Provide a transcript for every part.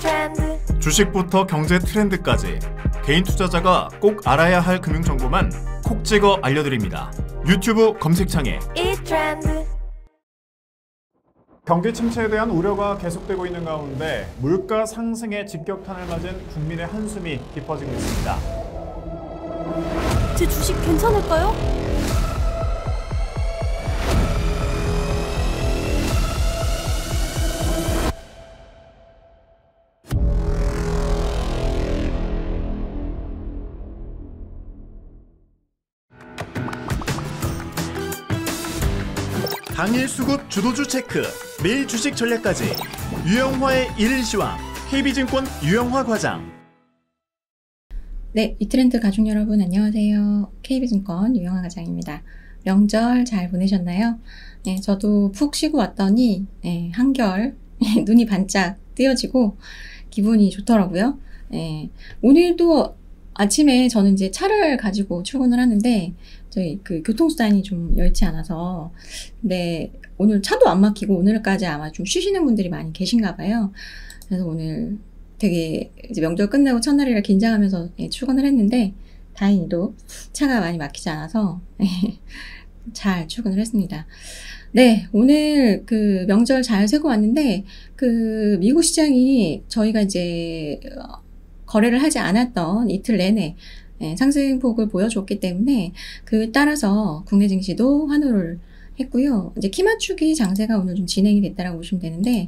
주식부터 경제 트렌드까지 개인 투자자가 꼭 알아야 할 금융 정보만 콕 찍어 알려드립니다. 유튜브 검색창에 이트렌드. 경기 침체에 대한 우려가 계속되고 있는 가운데 물가 상승에 직격탄을 맞은 국민의 한숨이 깊어지고 있습니다. 제 주식 괜찮을까요? 당일 수급 주도주 체크, 매일 주식 전략까지 유영화의 이른 시황, KB증권 유영화 과장. 네, 이트렌드 가족 여러분 안녕하세요. KB증권 유영화 과장입니다. 명절 잘 보내셨나요? 네, 저도 푹 쉬고 왔더니 한결 눈이 반짝 뜨여지고 기분이 좋더라고요. 오늘도 아침에 저는 이제 차를 가지고 출근을 하는데 저희 그 교통수단이 좀 여의치 않아서, 근데 오늘 차도 안 막히고 오늘까지 아마 좀 쉬시는 분들이 많이 계신가 봐요. 그래서 오늘 되게 이제 명절 끝내고 첫날이라 긴장하면서 출근을 했는데 다행히도 차가 많이 막히지 않아서 잘 출근을 했습니다. 네, 오늘 그 명절 잘 세고 왔는데 그 미국 시장이 저희가 이제 거래를 하지 않았던 이틀 내내 상승폭을 보여줬기 때문에 그 따라서 국내 증시도 환호를 했고요. 이제 키 맞추기 장세가 오늘 좀 진행이 됐다라고 보시면 되는데,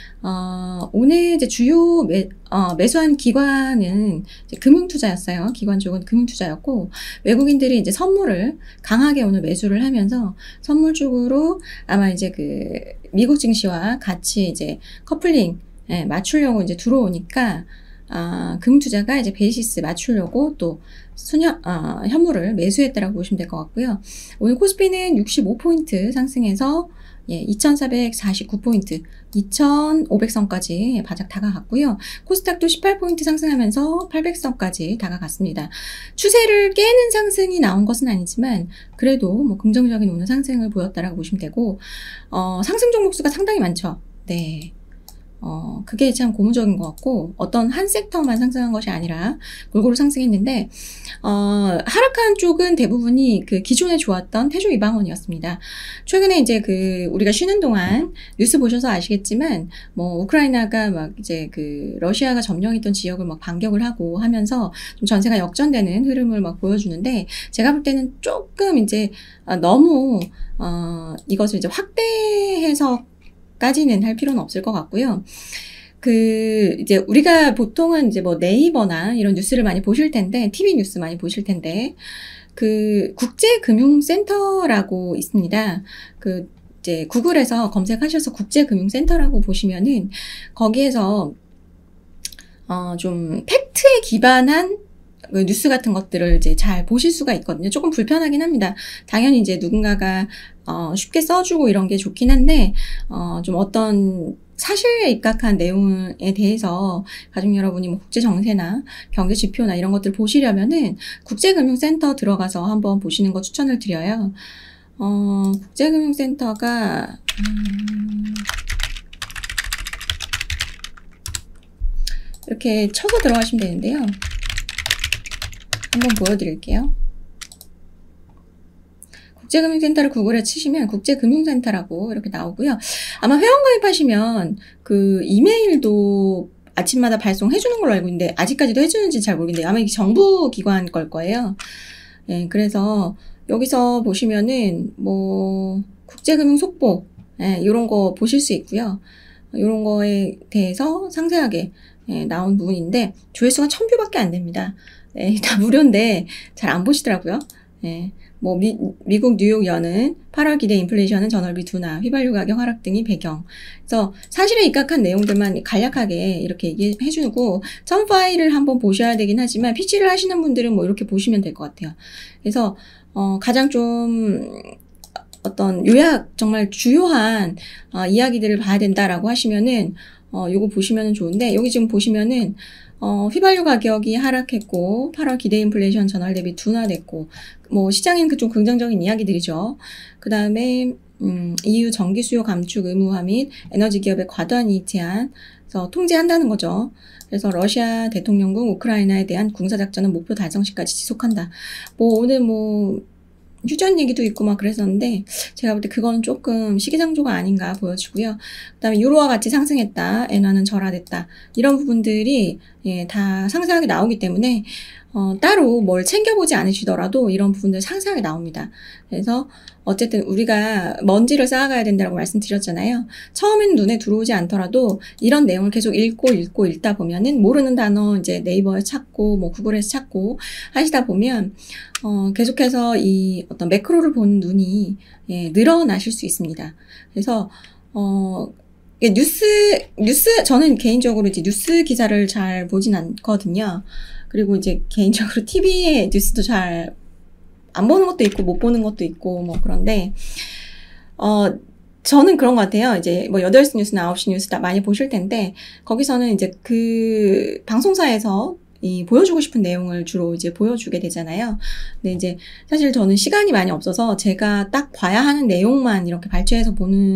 오늘 이제 주요 매수한 기관은 이제 금융투자였어요. 기관 쪽은 금융투자였고, 외국인들이 이제 선물을 강하게 오늘 매수를 하면서 선물 쪽으로 아마 이제 그 미국 증시와 같이 이제 커플링 맞추려고 이제 들어오니까, 금융투자가 이제 베이시스 맞추려고 또 현물을 매수했다라고 보시면 될 것 같고요. 오늘 코스피는 65포인트 상승해서 2449포인트, 2500선까지 바짝 다가갔고요. 코스닥도 18포인트 상승하면서 800선까지 다가갔습니다. 추세를 깨는 상승이 나온 것은 아니지만 그래도 뭐 긍정적인 오늘 상승을 보였다라고 보시면 되고, 상승 종목 수가 상당히 많죠. 네. 그게 참 고무적인 것 같고, 어떤 한 섹터만 상승한 것이 아니라 골고루 상승했는데, 하락한 쪽은 대부분이 그 기존에 좋았던 태조 이방원이었습니다. 최근에 이제 그 우리가 쉬는 동안 뉴스 보셔서 아시겠지만, 뭐 우크라이나가 막 이제 그 러시아가 점령했던 지역을 막 반격을 하고 하면서 좀 전세가 역전되는 흐름을 막 보여주는데, 제가 볼 때는 조금 이제 너무 이것을 이제 확대해서 까지는 할 필요는 없을 것 같고요. 이제 우리가 보통은 이제 뭐 네이버나 이런 뉴스를 많이 보실 텐데, TV 뉴스 많이 보실 텐데, 국제금융센터라고 있습니다. 이제 구글에서 검색하셔서 국제금융센터라고 보시면은, 거기에서, 좀 팩트에 기반한 뉴스 같은 것들을 이제 잘 보실 수가 있거든요. 조금 불편하긴 합니다. 당연히 이제 누군가가 쉽게 써주고 이런 게 좋긴 한데, 좀 어떤 사실에 입각한 내용에 대해서 가족 여러분이 뭐 국제 정세나 경제 지표나 이런 것들 보시려면은 국제금융센터 들어가서 한번 보시는 거 추천을 드려요. 국제금융센터가 이렇게 쳐서 들어가시면 되는데요. 한번 보여드릴게요. 국제금융센터를 구글에 치시면 국제금융센터라고 이렇게 나오고요. 아마 회원가입하시면 그 이메일도 아침마다 발송해주는 걸로 알고 있는데, 아직까지도 해주는지 잘 모르겠는데 아마 이게 정부 기관 걸 거예요. 네, 그래서 여기서 보시면은 뭐 국제금융 속보 이런 거 보실 수 있고요. 이런 거에 대해서 상세하게 나온 부분인데 조회수가 1000뷰밖에 안 됩니다. 네, 다 무료인데 잘 안 보시더라고요. 네, 뭐 미국 뉴욕 연은 8월 기대 인플레이션은 전월비 둔화, 휘발유 가격 하락 등이 배경. 그래서 사실에 입각한 내용들만 간략하게 이렇게 얘기해주고, 전 파일을 한번 보셔야 되긴 하지만 PC를 하시는 분들은 뭐 이렇게 보시면 될 것 같아요. 그래서 가장 좀 어떤 요약, 정말 주요한 이야기들을 봐야 된다라고 하시면은 요거 보시면은 좋은데, 여기 지금 보시면은 휘발유 가격이 하락했고 8월 기대 인플레이션 전월 대비 둔화됐고, 뭐 시장에는 좀 긍정적인 이야기들이죠. 그 다음에 EU 전기 수요 감축 의무화 및 에너지 기업의 과도한 이익 제한, 그래서 통제한다는 거죠. 그래서 러시아 대통령국 우크라이나에 대한 군사작전은 목표 달성 시까지 지속한다. 뭐 오늘 뭐 휴전 얘기도 있고 막 그랬었는데 제가 볼 때 그거는 조금 시기상조가 아닌가 보여지고요. 그다음에 유로와 같이 상승했다. 엔화는 절하됐다. 이런 부분들이 다 상세하게 나오기 때문에 따로 뭘 챙겨보지 않으시더라도 이런 부분들 상세하게 나옵니다. 그래서 어쨌든 우리가 먼지를 쌓아가야 된다고 말씀드렸잖아요. 처음에는 눈에 들어오지 않더라도 이런 내용을 계속 읽다 보면은 모르는 단어 이제 네이버에 찾고 뭐 구글에서 찾고 하시다 보면 계속해서 이 어떤 매크로를 보는 눈이 늘어나실 수 있습니다. 그래서 뉴스 저는 개인적으로 이제 뉴스 기사를 잘 보진 않거든요. 그리고 이제 개인적으로 TV에 뉴스도 잘 안 보는 것도 있고 못 보는 것도 있고 뭐 그런데 저는 그런 것 같아요. 이제 뭐 8시 뉴스나 9시 뉴스 다 많이 보실 텐데 거기서는 이제 그 방송사에서 이 보여주고 싶은 내용을 주로 이제 보여주게 되잖아요. 근데 이제 사실 저는 시간이 많이 없어서 제가 딱 봐야 하는 내용만 이렇게 발췌해서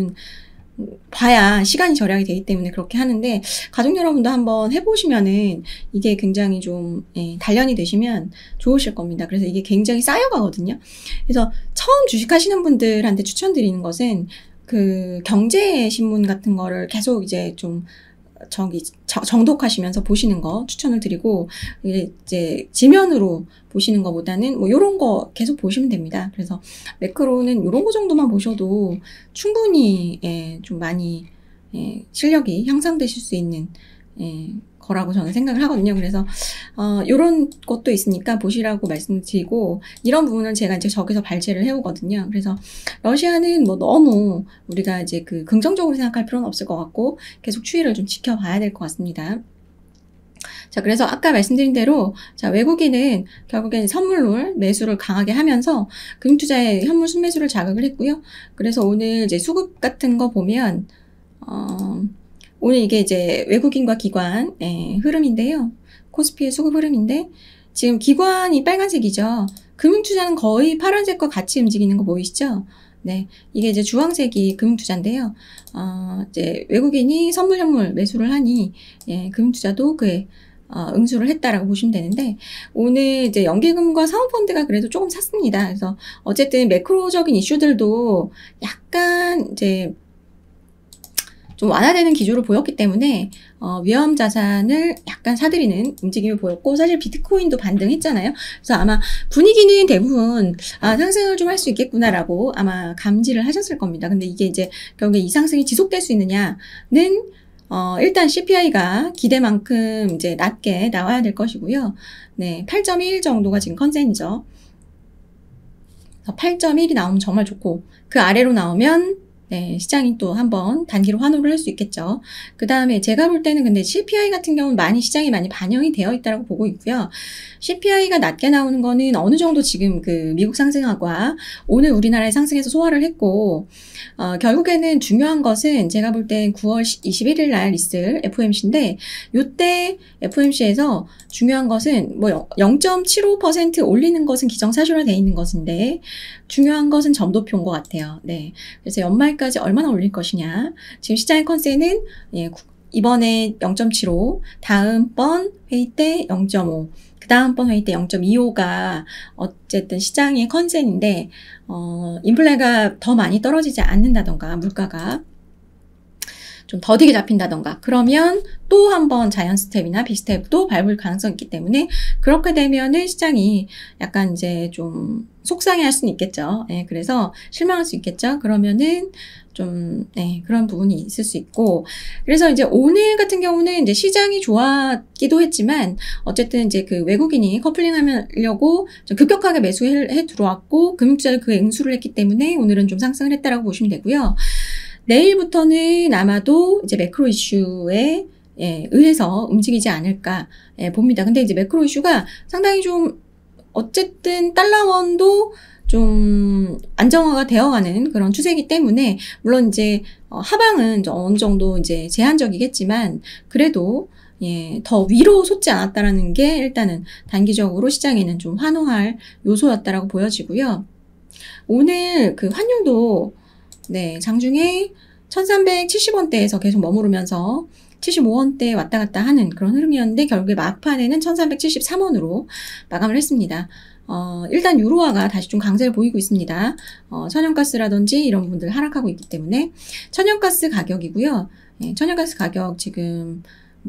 봐야 시간이 절약이 되기 때문에 그렇게 하는데 가족 여러분도 한번 해보시면은 이게 굉장히 좀 단련이 되시면 좋으실 겁니다. 그래서 이게 굉장히 쌓여가거든요. 그래서 처음 주식하시는 분들한테 추천드리는 것은 그 경제신문 같은 거를 계속 이제 좀 정독하시면서 보시는 거 추천을 드리고 이제 지면으로 보시는 것보다는 뭐 요런 거 계속 보시면 됩니다. 그래서 매크로는 요런 거 정도만 보셔도 충분히 좀 많이 실력이 향상되실 수 있는 거라고 저는 생각을 하거든요. 그래서 요런 것도 있으니까 보시라고 말씀드리고 이런 부분을 제가 이제 저기서 발췌를 해오거든요. 그래서 러시아는 뭐 너무 우리가 이제 그 긍정적으로 생각할 필요는 없을 것 같고 계속 추이를 좀 지켜봐야 될 것 같습니다. 자, 그래서 아까 말씀드린 대로 자, 외국인은 결국엔 선물로 매수를 강하게 하면서 금융투자의 현물 순매수를 자극을 했고요. 그래서 오늘 이제 수급 같은 거 보면 오늘 이게 이제 외국인과 기관 흐름인데요. 코스피의 수급 흐름인데 지금 기관이 빨간색이죠. 금융투자는 거의 파란색과 같이 움직이는 거 보이시죠? 네, 이게 이제 주황색이 금융투자인데요. 이제 외국인이 선물 현물 매수를 하니 금융투자도 그에 응수를 했다라고 보시면 되는데 오늘 이제 연기금과 사모펀드가 그래도 조금 샀습니다. 그래서 어쨌든 매크로적인 이슈들도 약간 이제 좀 완화되는 기조를 보였기 때문에 위험 자산을 약간 사들이는 움직임을 보였고 사실 비트코인도 반등했잖아요. 그래서 아마 분위기는 대부분 상승을 좀 할 수 있겠구나라고 아마 감지를 하셨을 겁니다. 근데 이게 이제 결국에 이 상승이 지속될 수 있느냐는 일단 CPI가 기대만큼 이제 낮게 나와야 될 것이고요. 네, 8.1 정도가 지금 컨센이죠. 8.1이 나오면 정말 좋고 그 아래로 나오면 네, 시장이 또 한번 단기로 환호를 할 수 있겠죠. 그 다음에 제가 볼 때는 근데 CPI 같은 경우는 시장이 많이 반영이 되어 있다고 보고 있고요. CPI가 낮게 나오는 거는 어느 정도 지금 그 미국 상승하과 오늘 우리나라의 상승에서 소화를 했고, 결국에는 중요한 것은 제가 볼 땐 9월 21일 날 있을 FOMC인데, 요때 FOMC에서 중요한 것은 뭐 0.75% 올리는 것은 기정사실화 되어 있는 것인데, 중요한 것은 점도표인 것 같아요. 네. 그래서 연말까지 얼마나 올릴 것이냐. 지금 시장의 컨센은 이번에 0.75, 다음번 회의 때 0.5, 그 다음번 회의 때 0.25가 어쨌든 시장의 컨센인데, 인플레가 더 많이 떨어지지 않는다던가, 물가가 좀 더디게 잡힌다던가, 그러면 또 한 번 자이언트 스텝이나 빅스텝도 밟을 가능성이 있기 때문에 그렇게 되면은 시장이 약간 이제 좀 속상해 할 수는 있겠죠. 네, 그래서 실망할 수 있겠죠. 그러면은 좀, 그런 부분이 있을 수 있고. 그래서 이제 오늘 같은 경우는 이제 시장이 좋았기도 했지만, 어쨌든 이제 그 외국인이 커플링 하려고 좀 급격하게 매수해 들어왔고, 금융투자를 그에 응수를 했기 때문에 오늘은 좀 상승을 했다라고 보시면 되고요. 내일부터는 아마도 이제 매크로 이슈에 의해서 움직이지 않을까 봅니다. 근데 이제 매크로 이슈가 상당히 좀 어쨌든 달러원도 좀 안정화가 되어가는 그런 추세이기 때문에 물론 이제 하방은 어느 정도 이제 제한적이겠지만 그래도 더 위로 솟지 않았다라는 게 일단은 단기적으로 시장에는 좀 환호할 요소였다라고 보여지고요. 오늘 그 환율도 장중에 1370원대에서 계속 머무르면서 75원대 왔다 갔다 하는 그런 흐름이었는데 결국에 막판에는 1373원으로 마감을 했습니다. 일단 유로화가 다시 좀 강세를 보이고 있습니다. 천연가스라든지 이런 부분들 하락하고 있기 때문에 천연가스 가격이고요. 네, 천연가스 가격 지금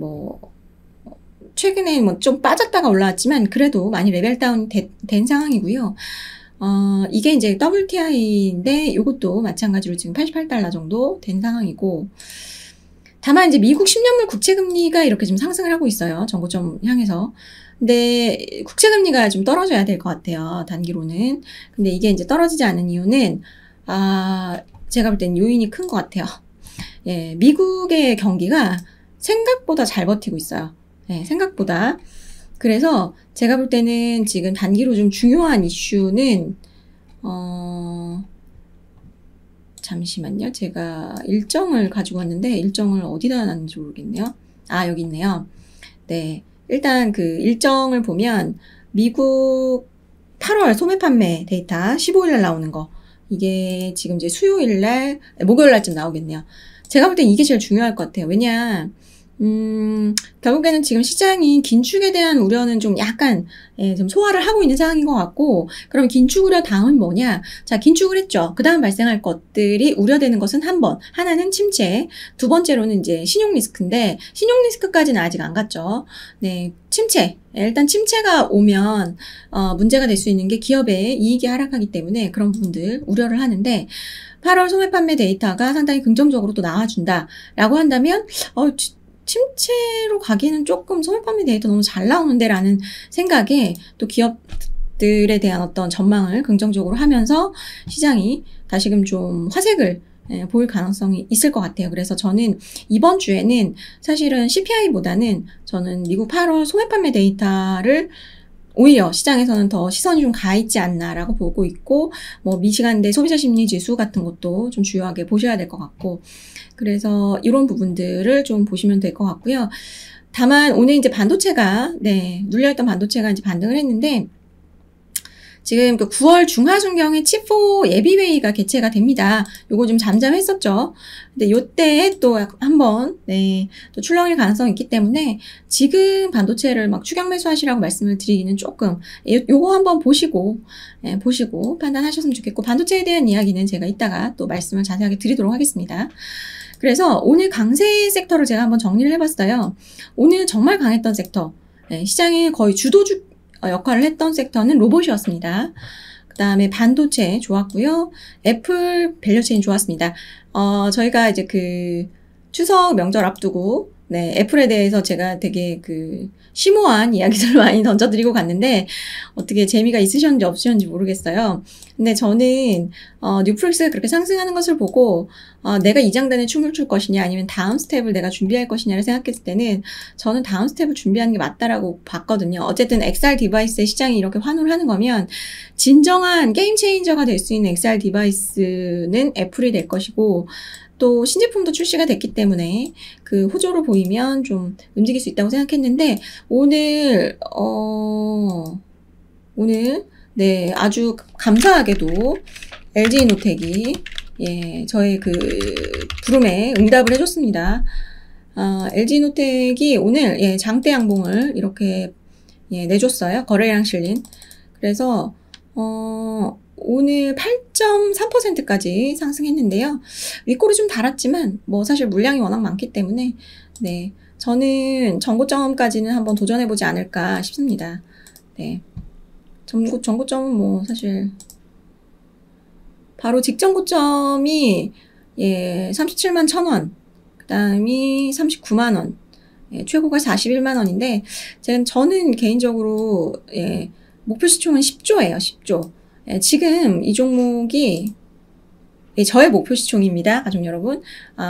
최근에 좀 빠졌다가 올라왔지만 그래도 많이 레벨 다운 된 상황이고요. 이게 이제 WTI인데 이것도 마찬가지로 지금 88달러 정도 된 상황이고, 다만 이제 미국 10년물 국채금리가 이렇게 좀 상승을 하고 있어요. 정고점 향해서. 근데 국채금리가 좀 떨어져야 될 것 같아요. 단기로는. 근데 이게 이제 떨어지지 않은 이유는 제가 볼 땐 요인이 큰 것 같아요. 예, 미국의 경기가 생각보다 잘 버티고 있어요. 예, 생각보다. 그래서 제가 볼 때는 지금 단기로 좀 중요한 이슈는 잠시만요. 제가 일정을 가지고 왔는데 일정을 어디다 놨는지 모르겠네요. 여기 있네요. 네. 일단 그 일정을 보면 미국 8월 소매 판매 데이터 15일날 나오는 거, 이게 지금 이제 목요일날쯤 나오겠네요. 제가 볼 땐 이게 제일 중요할 것 같아요. 왜냐, 결국에는 지금 시장이 긴축에 대한 우려는 좀 약간, 좀 소화를 하고 있는 상황인 것 같고, 그럼 긴축 우려 다음은 뭐냐? 자, 긴축을 했죠. 그 다음 발생할 것들이 우려되는 것은 하나는 침체, 두 번째로는 이제 신용 리스크인데, 신용 리스크까지는 아직 안 갔죠. 네, 침체. 일단 침체가 오면, 문제가 될 수 있는 게 기업의 이익이 하락하기 때문에 그런 부분들 우려를 하는데, 8월 소매 판매 데이터가 상당히 긍정적으로 또 나와준다라고 한다면, 침체로 가기에는 조금 소매 판매 데이터 너무 잘 나오는데 라는 생각에 또 기업들에 대한 어떤 전망을 긍정적으로 하면서 시장이 다시금 좀 화색을 보일 가능성이 있을 것 같아요. 그래서 저는 이번 주에는 사실은 CPI보다는 저는 미국 8월 소매 판매 데이터를 오히려 시장에서는 더 시선이 좀 가 있지 않나라고 보고 있고, 미시간대 소비자 심리 지수 같은 것도 좀 주요하게 보셔야 될 것 같고, 그래서 이런 부분들을 좀 보시면 될 것 같고요. 다만 오늘 이제 반도체가, 눌려있던 반도체가 이제 반등을 했는데, 지금 그 9월 중하순경에 칩4 예비회의가 개최가 됩니다. 요거 좀 잠잠했었죠. 근데 요때 또 한번, 또 출렁일 가능성이 있기 때문에 지금 반도체를 막 추격 매수하시라고 말씀을 드리기는 조금, 요거 한번 보시고 판단하셨으면 좋겠고, 반도체에 대한 이야기는 제가 이따가 또 말씀을 자세하게 드리도록 하겠습니다. 그래서 오늘 강세 섹터를 제가 한번 정리를 해봤어요. 오늘 정말 강했던 섹터, 시장의 거의 주도주 역할을 했던 섹터는 로봇이었습니다. 그 다음에 반도체 좋았고요. 애플 밸류체인 좋았습니다. 저희가 이제 그 추석 명절 앞두고, 애플에 대해서 제가 되게 심오한 이야기들을 많이 던져드리고 갔는데, 어떻게 재미가 있으셨는지 없으셨는지 모르겠어요. 근데 저는, 뉴플렉스가 그렇게 상승하는 것을 보고, 내가 이 장단에 춤을 출 것이냐, 아니면 다음 스텝을 내가 준비할 것이냐를 생각했을 때는, 저는 다음 스텝을 준비하는 게 맞다라고 봤거든요. 어쨌든 XR 디바이스의 시장이 이렇게 환호를 하는 거면, 진정한 게임 체인저가 될 수 있는 XR 디바이스는 애플이 될 것이고, 또 신제품도 출시가 됐기 때문에 그 호조로 보이면 좀 움직일 수 있다고 생각했는데, 오늘 아주 감사하게도 LG노텍이 저의 그 부름에 응답을 해줬습니다. LG노텍이 오늘 장대 양봉을 이렇게 내줬어요. 거래량 실린. 그래서 오늘 8.3%까지 상승했는데요. 윗골이 좀 달았지만 사실 물량이 워낙 많기 때문에 저는 전고점까지는 한번 도전해보지 않을까 싶습니다. 전고점은 사실 바로 직전 고점이 37만 1,000원, 그 다음이 39만 원, 최고가 41만 원인데 저는 개인적으로 목표 시총은 10조예요. 10조. 지금 이 종목이 저의 목표 시총입니다. 가족 여러분.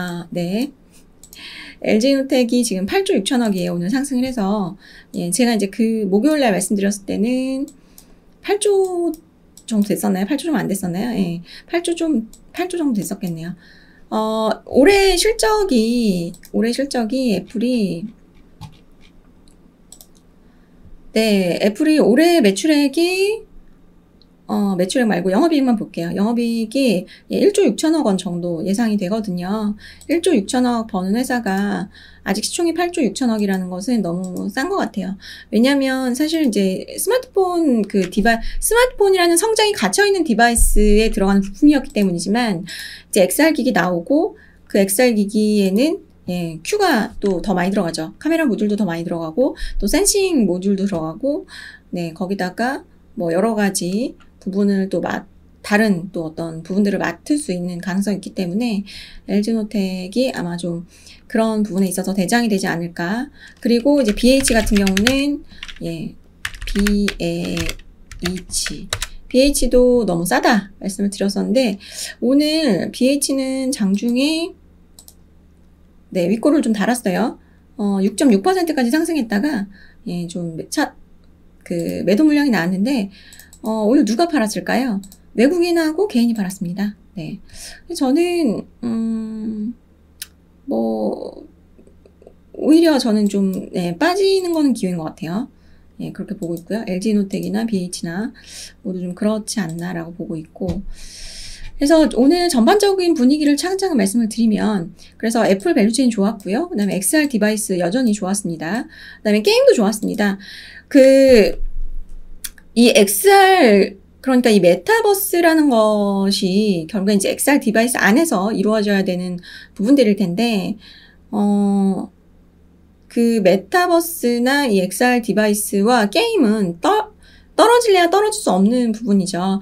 LG노텍이 지금 8조 6천억이에요. 오늘 상승을 해서 제가 이제 그 목요일날 말씀드렸을 때는 8조 정도 됐었나요? 8조 좀 안 됐었나요? 8조 정도 됐었겠네요. 올해 실적이 애플이 올해 매출액이 매출액 말고 영업이익만 볼게요. 영업이익이 1조 6천억 원 정도 예상이 되거든요. 1조 6천억 버는 회사가 아직 시총이 8조 6천억이라는 것은 너무 싼 것 같아요. 왜냐면 사실 이제 스마트폰이라는 성장이 갇혀있는 디바이스에 들어가는 부품이었기 때문이지만, 이제 XR 기기 나오고, 그 XR 기기에는 Q가 또 더 많이 들어가죠. 카메라 모듈도 더 많이 들어가고, 또 센싱 모듈도 들어가고, 거기다가 뭐 여러 가지 부분을 또 다른 또 어떤 부분들을 맡을 수 있는 가능성이 있기 때문에 LG노텍이 아마 좀 그런 부분에 있어서 대장이 되지 않을까. 그리고 이제 BH 같은 경우는 BH도 너무 싸다 말씀을 드렸었는데, 오늘 BH는 장중에 윗골을 좀 달았어요. 6.6%까지 상승했다가 좀 매도 물량이 나왔는데, 오늘 누가 팔았을까요? 외국인하고 개인이 팔았습니다. 네. 저는, 오히려 저는 좀, 빠지는 거는 기회인 것 같아요. 그렇게 보고 있고요. LG노텍이나 BH나 모두 좀 그렇지 않나라고 보고 있고. 그래서 오늘 전반적인 분위기를 차근차근 말씀을 드리면, 그래서 애플 밸류체인 좋았고요. 그 다음에 XR 디바이스 여전히 좋았습니다. 그 다음에 게임도 좋았습니다. 이 XR, 그러니까 이 메타버스라는 것이 결국엔 이제 XR 디바이스 안에서 이루어져야 되는 부분들일 텐데, 그 메타버스나 이 XR 디바이스와 게임은 떨어질래야 떨어질 수 없는 부분이죠.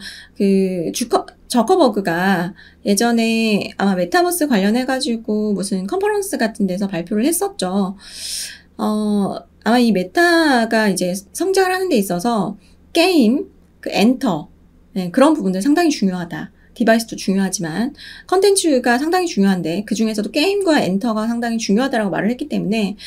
저커버그가 예전에 아마 메타버스 관련해가지고 무슨 컨퍼런스 같은 데서 발표를 했었죠. 아마 이 메타가 이제 성장을 하는 데 있어서 게임, 엔터, 그런 부분들 상당히 중요하다. 디바이스도 중요하지만 컨텐츠가 상당히 중요한데 그 중에서도 게임과 엔터가 상당히 중요하다라고 말을 했기 때문에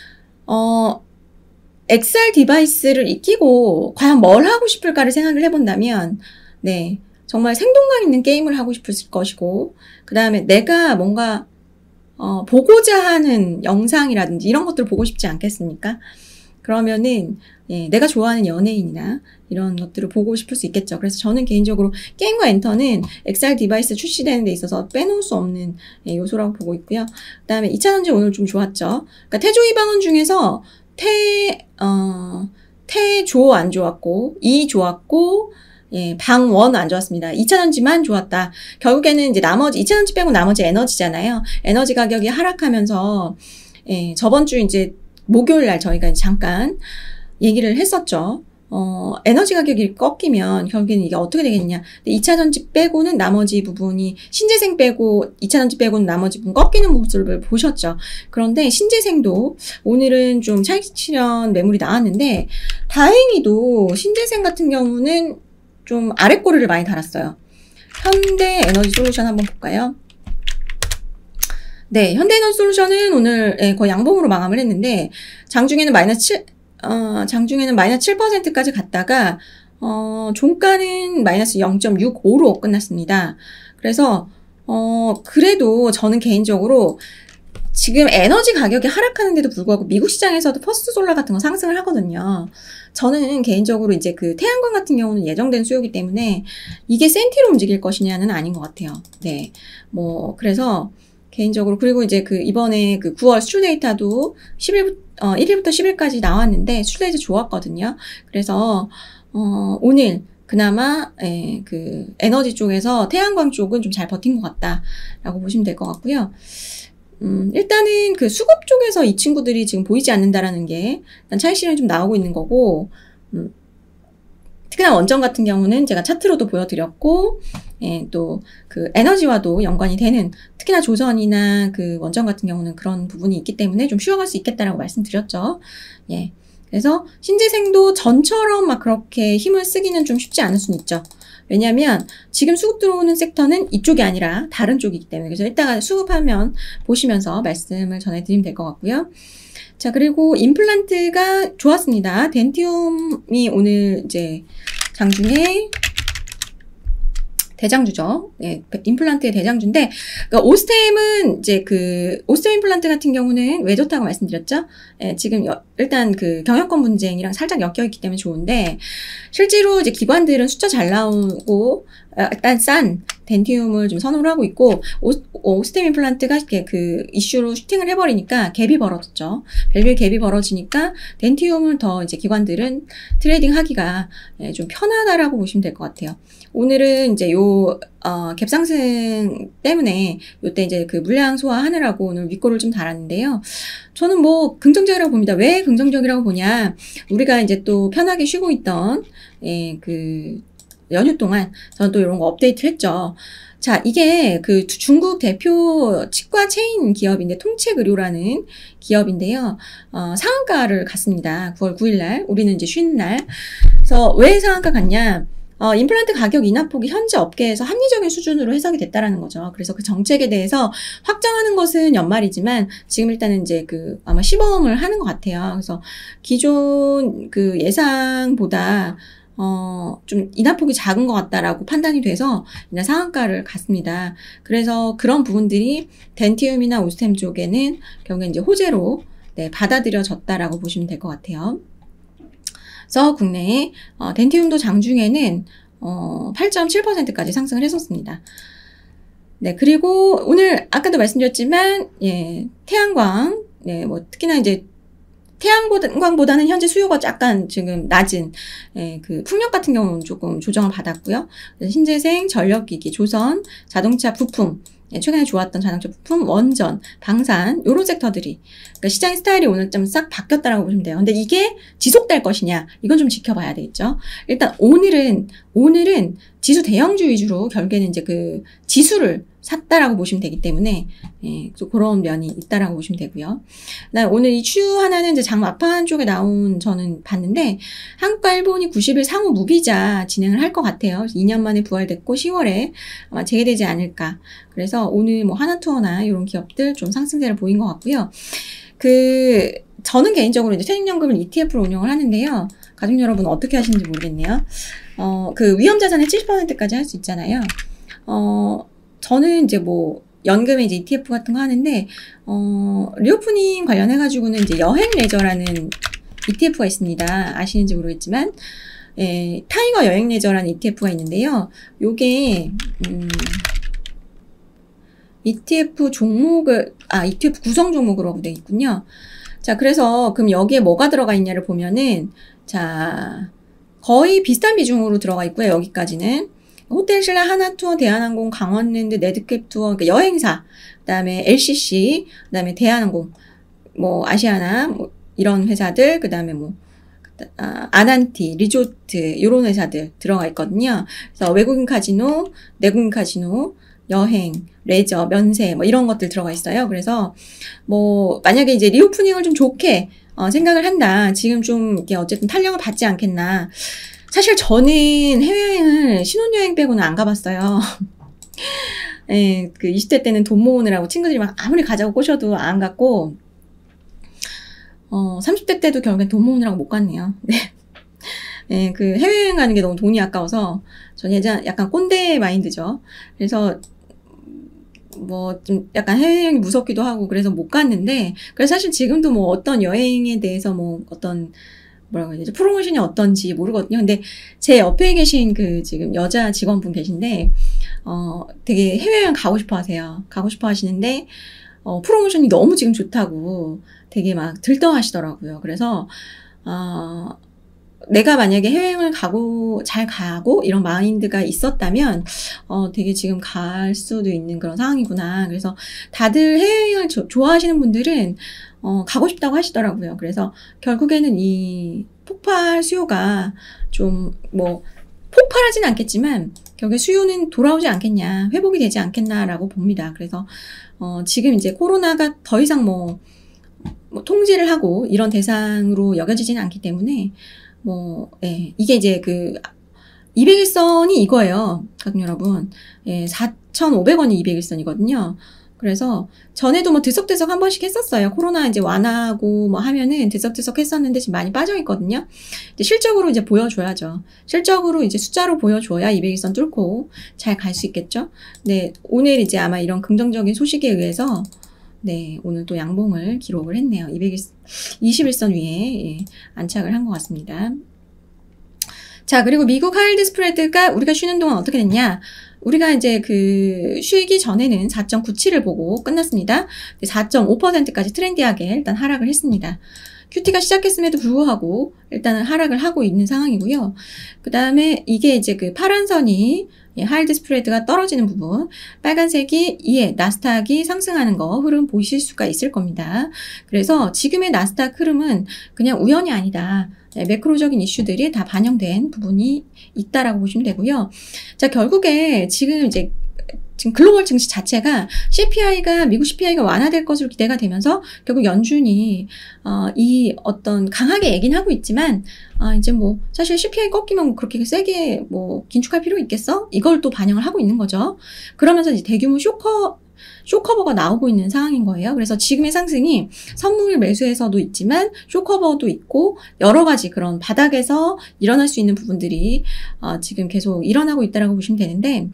XR 디바이스를 익히고 과연 뭘 하고 싶을까를 생각을 해본다면 정말 생동감 있는 게임을 하고 싶을 것이고, 그 다음에 내가 뭔가 보고자 하는 영상이라든지 이런 것들을 보고 싶지 않겠습니까? 그러면은 내가 좋아하는 연예인이나 이런 것들을 보고 싶을 수 있겠죠. 그래서 저는 개인적으로 게임과 엔터는 XR 디바이스 출시되는 데 있어서 빼놓을 수 없는 요소라고 보고 있고요. 그 다음에 2차전지 오늘 좀 좋았죠. 그러니까 태조2방은 중에서 태조 안 좋았고, 좋았고, 방원 안 좋았습니다. 2차전지만 좋았다. 결국에는 이제 2차전지 빼고 나머지 에너지잖아요. 에너지 가격이 하락하면서, 저번 주 이제 목요일 날 저희가 잠깐 얘기를 했었죠. 에너지 가격이 꺾이면 결국에는 이게 어떻게 되겠냐. 2차전지 빼고는 나머지 부분이, 신재생 빼고 2차전지 빼고는 나머지 부분 꺾이는 모습을 보셨죠. 그런데 신재생도 오늘은 좀 차익 실현 매물이 나왔는데, 다행히도 신재생 같은 경우는 좀 아랫꼬리를 많이 달았어요. 현대에너지솔루션 한번 볼까요? 현대에너지솔루션은 오늘 오늘 거의 양봉으로 마감을 했는데, 장중에는 마이너스 7%까지 갔다가 종가는 마이너스 0.65로 끝났습니다. 그래서 그래도 저는 개인적으로 지금 에너지 가격이 하락하는데도 불구하고 미국 시장에서도 퍼스트 솔라 같은 거 상승을 하거든요. 저는 개인적으로 이제 그 태양광 같은 경우는 예정된 수요이기 때문에 이게 센티로 움직일 것이냐는 아닌 것 같아요. 그래서 개인적으로, 그리고 이제 이번에 9월 수출 데이터도 1일부터 10일까지 나왔는데 수출 데이터 좋았거든요. 그래서 오늘 그나마 에너지 쪽에서 태양광 쪽은 좀 잘 버틴 것 같다라고 보시면 될 것 같고요. 일단은 수급 쪽에서 이 친구들이 지금 보이지 않는다라는 게 일단 차익 실현이 좀 나오고 있는 거고, 특히나 원전 같은 경우는 제가 차트로도 보여드렸고, 또 에너지와도 연관이 되는, 특히나 조선이나 원전 같은 경우는 그런 부분이 있기 때문에 좀 쉬어갈 수 있겠다라고 말씀드렸죠. 그래서 신재생도 전처럼 막 그렇게 힘을 쓰기는 좀 쉽지 않을 수는 있죠. 왜냐하면 지금 수급 들어오는 섹터는 이쪽이 아니라 다른 쪽이기 때문에. 그래서 이따가 수급하면 보시면서 말씀을 전해드리면 될 것 같고요. 자, 그리고 임플란트가 좋았습니다. 덴티움이 오늘 이제 장중에 대장주죠. 예, 임플란트의 대장주인데, 그러니까 오스템은 이제 오스템 임플란트 같은 경우는 왜 좋다고 말씀드렸죠? 예, 지금 일단 경영권 분쟁이랑 살짝 엮여있기 때문에 좋은데, 실제로 이제 기관들은 숫자 잘 나오고, 일단 싼 덴티움을 좀 선호를 하고 있고, 오스템 임플란트가 이슈로 슈팅을 해버리니까 갭이 벌어졌죠. 밸류의 갭이 벌어지니까 덴티움을 더 이제 기관들은 트레이딩 하기가 좀 편하다라고 보시면 될 것 같아요. 오늘은 이제 갭 상승 때문에 요때 이제 물량 소화하느라고 오늘 윗골을 좀 달았는데요. 저는 뭐 긍정적이라고 봅니다. 왜 긍정적이라고 보냐? 우리가 이제 또 편하게 쉬고 있던 연휴 동안 저는 또 이런 거 업데이트 했죠. 자, 이게 중국 대표 치과 체인 기업인데 통책의료라는 기업인데요. 상한가를 갔습니다. 9월 9일 날. 우리는 이제 쉬는 날. 그래서 왜 상한가 갔냐? 임플란트 가격 인하폭이 현재 업계에서 합리적인 수준으로 해석이 됐다라는 거죠. 그래서 그 정책에 대해서 확정하는 것은 연말이지만 지금 일단은 이제 아마 시범을 하는 것 같아요. 그래서 기존 예상보다 좀 인하폭이 작은 것 같다라고 판단이 돼서 그냥 상한가를 갔습니다. 그래서 그런 부분들이 덴티움이나 오스템 쪽에는 결국에 이제 호재로 받아들여졌다라고 보시면 될 것 같아요. 그래서 국내에 덴티움도 장중에는 8.7%까지 상승을 했었습니다. 네, 그리고 오늘 아까도 말씀드렸지만 태양광, 뭐 특히나 이제 태양광보다는 현재 수요가 약간 지금 낮은 풍력 같은 경우는 조금 조정을 받았고요. 신재생, 전력기기, 조선, 자동차 부품, 최근에 좋았던 자동차 부품, 원전, 방산 이런 섹터들이 그러니까 시장의 스타일이 오늘 좀 싹 바뀌었다라고 보시면 돼요. 근데 이게 지속될 것이냐 이건 좀 지켜봐야 되겠죠. 일단 오늘은 지수 대형주 위주로 결국에는 이제 지수를 샀다라고 보시면 되기 때문에 그런 면이 있다라고 보시면 되고요. 오늘 이슈 하나는 이제 장 막판 쪽에 나온 저는 봤는데 한국과 일본이 90일 상호 무비자 진행을 할 것 같아요. 2년 만에 부활됐고 10월에 아마 재개되지 않을까. 그래서 오늘 뭐 하나투어나 이런 기업들 좀 상승세를 보인 것 같고요. 저는 개인적으로 이제 퇴직연금을 ETF로 운영을 하는데요. 가족 여러분 어떻게 하시는지 모르겠네요. 위험자산의 70%까지 할 수 있잖아요. 저는 이제 연금에 이제 ETF 같은 거 하는데, 리오프닝 관련해가지고는 이제 여행 레저라는 ETF가 있습니다. 아시는지 모르겠지만, 타이거 여행 레저라는 ETF가 있는데요. 요게, ETF ETF 구성 종목으로 되어 있군요. 자, 그래서 그럼 여기에 뭐가 들어가 있냐를 보면은, 자, 거의 비슷한 비중으로 들어가 있고요. 여기까지는. 호텔신라, 하나투어, 대한항공, 강원랜드, 네드캡 투어, 그러니까 여행사, 그다음에 LCC, 그다음에 대한항공, 아시아나, 이런 회사들, 그다음에 아난티, 리조트, 이런 회사들 들어가 있거든요. 그래서 외국인 카지노, 내국인 카지노, 여행, 레저, 면세, 이런 것들 들어가 있어요. 그래서, 만약에 이제 리오프닝을 좀 좋게, 생각을 한다. 지금 좀, 이렇게 어쨌든 탄력을 받지 않겠나. 사실 저는 해외여행을 신혼여행 빼고는 안 가봤어요. 20대 때는 돈 모으느라고 친구들이 막 아무리 가자고 꼬셔도 안 갔고, 30대 때도 결국엔 돈 모으느라고 못 갔네요. 네. 해외여행 가는 게 너무 돈이 아까워서, 저는 약간 꼰대 마인드죠. 그래서, 좀 약간 해외여행이 무섭기도 하고, 그래서 못 갔는데, 그래서 사실 지금도 어떤 여행에 대해서 어떤, 뭐라고 해야 되지? 프로모션이 어떤지 모르거든요. 근데 제 옆에 계신 지금 여자 직원분 계신데, 되게 해외여행 가고 싶어 하세요. 가고 싶어 하시는데, 프로모션이 너무 지금 좋다고 되게 막 들떠하시더라고요. 그래서, 내가 만약에 해외여행을 잘 가고 이런 마인드가 있었다면, 되게 지금 갈 수도 있는 그런 상황이구나. 그래서 다들 해외여행을 좋아하시는 분들은, 가고 싶다고 하시더라고요. 그래서 결국에는 이 폭발 수요가 폭발하진 않겠지만, 결국에 수요는 돌아오지 않겠냐, 회복이 되지 않겠나라고 봅니다. 그래서, 지금 이제 코로나가 더 이상 통제를 하고 이런 대상으로 여겨지지는 않기 때문에, 이게 이제 200일선이 이거예요. 가족 여러분. 4,500원이 200일선이거든요. 그래서 전에도 뭐 들썩들썩 한 번씩 했었어요. 코로나 이제 완화하고 뭐 하면은 들썩들썩 했었는데 지금 많이 빠져 있거든요. 이제 실적으로 이제 보여줘야죠. 실적으로 이제 숫자로 보여줘야 200일선 뚫고 잘 갈 수 있겠죠. 네, 오늘 이제 아마 이런 긍정적인 소식에 의해서 네, 오늘 또 양봉을 기록을 했네요. 21선 위에 예, 안착을 한 것 같습니다. 자, 그리고 미국 하이힐드 스프레드가 우리가 쉬는 동안 어떻게 됐냐? 우리가 이제 그 쉬기 전에는 4.97을 보고 끝났습니다. 4.5%까지 트렌디하게 일단 하락을 했습니다. QT가 시작했음에도 불구하고 일단은 하락을 하고 있는 상황이고요. 그 다음에 이게 이제 그 파란 선이 하이힐드 스프레드가 떨어지는 부분, 빨간색이 이에 나스닥이 상승하는 거 흐름 보실 수가 있을 겁니다. 그래서 지금의 나스닥 흐름은 그냥 우연이 아니다. 매크로적인 이슈들이 다 반영된 부분이 있다라고 보시면 되고요. 자, 결국에 지금 글로벌 증시 자체가 CPI가 미국 CPI가 완화될 것으로 기대가 되면서 결국 연준이 이 어떤 강하게 얘기는 하고 있지만 이제 뭐 사실 CPI 꺾이면 뭐 그렇게 세게 뭐 긴축할 필요 있겠어? 이걸 또 반영을 하고 있는 거죠. 그러면서 이제 대규모 쇼커버가 나오고 있는 상황인 거예요. 그래서 지금의 상승이 선물 매수에서도 있지만 쇼커버도 있고 여러 가지 그런 바닥에서 일어날 수 있는 부분들이 지금 계속 일어나고 있다라고 보시면 되는데,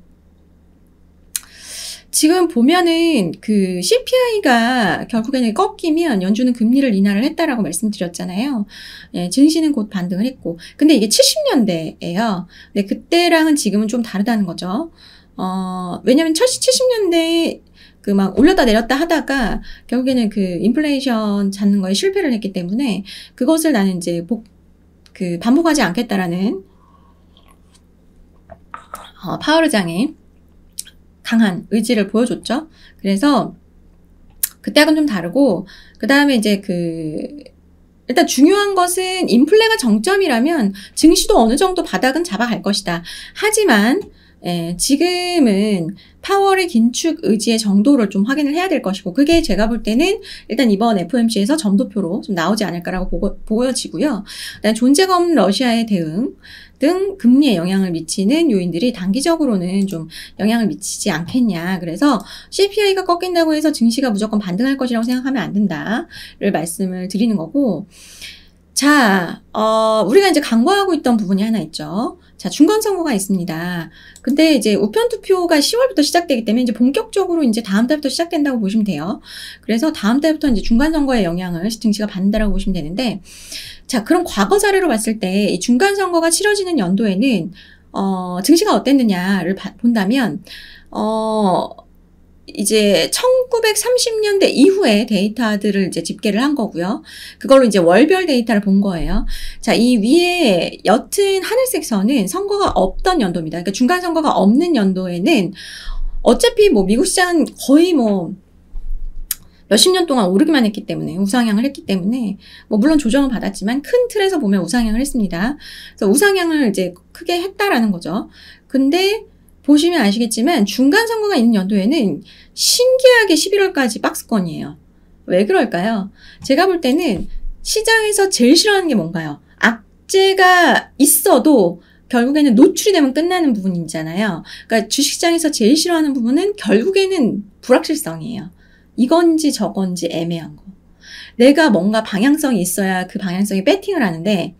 지금 보면은 그 CPI가 결국에는 꺾이면 연준은 금리를 인하를 했다라고 말씀드렸잖아요. 예, 증시는 곧 반등을 했고. 근데 이게 70년대예요. 근데 그때랑은 지금은 좀 다르다는 거죠. 왜냐면 70년대 그 막 올렸다 내렸다 하다가 결국에는 그 인플레이션 잡는 거에 실패를 했기 때문에 그것을 나는 이제 반복하지 않겠다라는 파월 의장의 강한 의지를 보여줬죠. 그래서 그때하고는 좀 다르고, 그 다음에 이제 일단 중요한 것은 인플레가 정점이라면 증시도 어느 정도 바닥은 잡아갈 것이다. 하지만 지금은 파월의 긴축 의지의 정도를 좀 확인을 해야 될 것이고, 그게 제가 볼 때는 일단 이번 FOMC에서 점도표로 좀 나오지 않을까라고 보여지고요. 그다음에 존재가 없는 러시아의 대응 등 금리에 영향을 미치는 요인들이 단기적으로는 좀 영향을 미치지 않겠냐. 그래서 CPI가 꺾인다고 해서 증시가 무조건 반등할 것이라고 생각하면 안 된다를 말씀을 드리는 거고, 자, 우리가 이제 간과하고 있던 부분이 하나 있죠. 자, 중간선거가 있습니다. 근데 이제 우편투표가 10월부터 시작되기 때문에 이제 본격적으로 이제 다음 달부터 시작된다고 보시면 돼요. 그래서 다음 달부터 이제 중간선거의 영향을 증시가 받는다라고 보시면 되는데, 자, 그럼 과거 사례로 봤을 때 이 중간선거가 치러지는 연도에는, 증시가 어땠느냐를 본다면, 이제 1930년대 이후의 데이터들을 이제 집계를 한 거고요. 그걸로 이제 월별 데이터를 본 거예요. 자, 이 위에 옅은 하늘색 선은 선거가 없던 연도입니다. 그러니까 중간 선거가 없는 연도에는 어차피 뭐 미국 시장은 거의 뭐 몇십 년 동안 오르기만 했기 때문에, 우상향을 했기 때문에, 뭐 물론 조정은 받았지만 큰 틀에서 보면 우상향을 했습니다. 그래서 우상향을 이제 크게 했다라는 거죠. 근데 보시면 아시겠지만 중간 선거가 있는 연도에는 신기하게 11월까지 박스권이에요. 왜 그럴까요? 제가 볼 때는 시장에서 제일 싫어하는 게 뭔가요? 악재가 있어도 결국에는 노출이 되면 끝나는 부분이잖아요. 그러니까 주식시장에서 제일 싫어하는 부분은 결국에는 불확실성이에요. 이건지 저건지 애매한 거. 내가 뭔가 방향성이 있어야 그 방향성에 배팅을 하는데,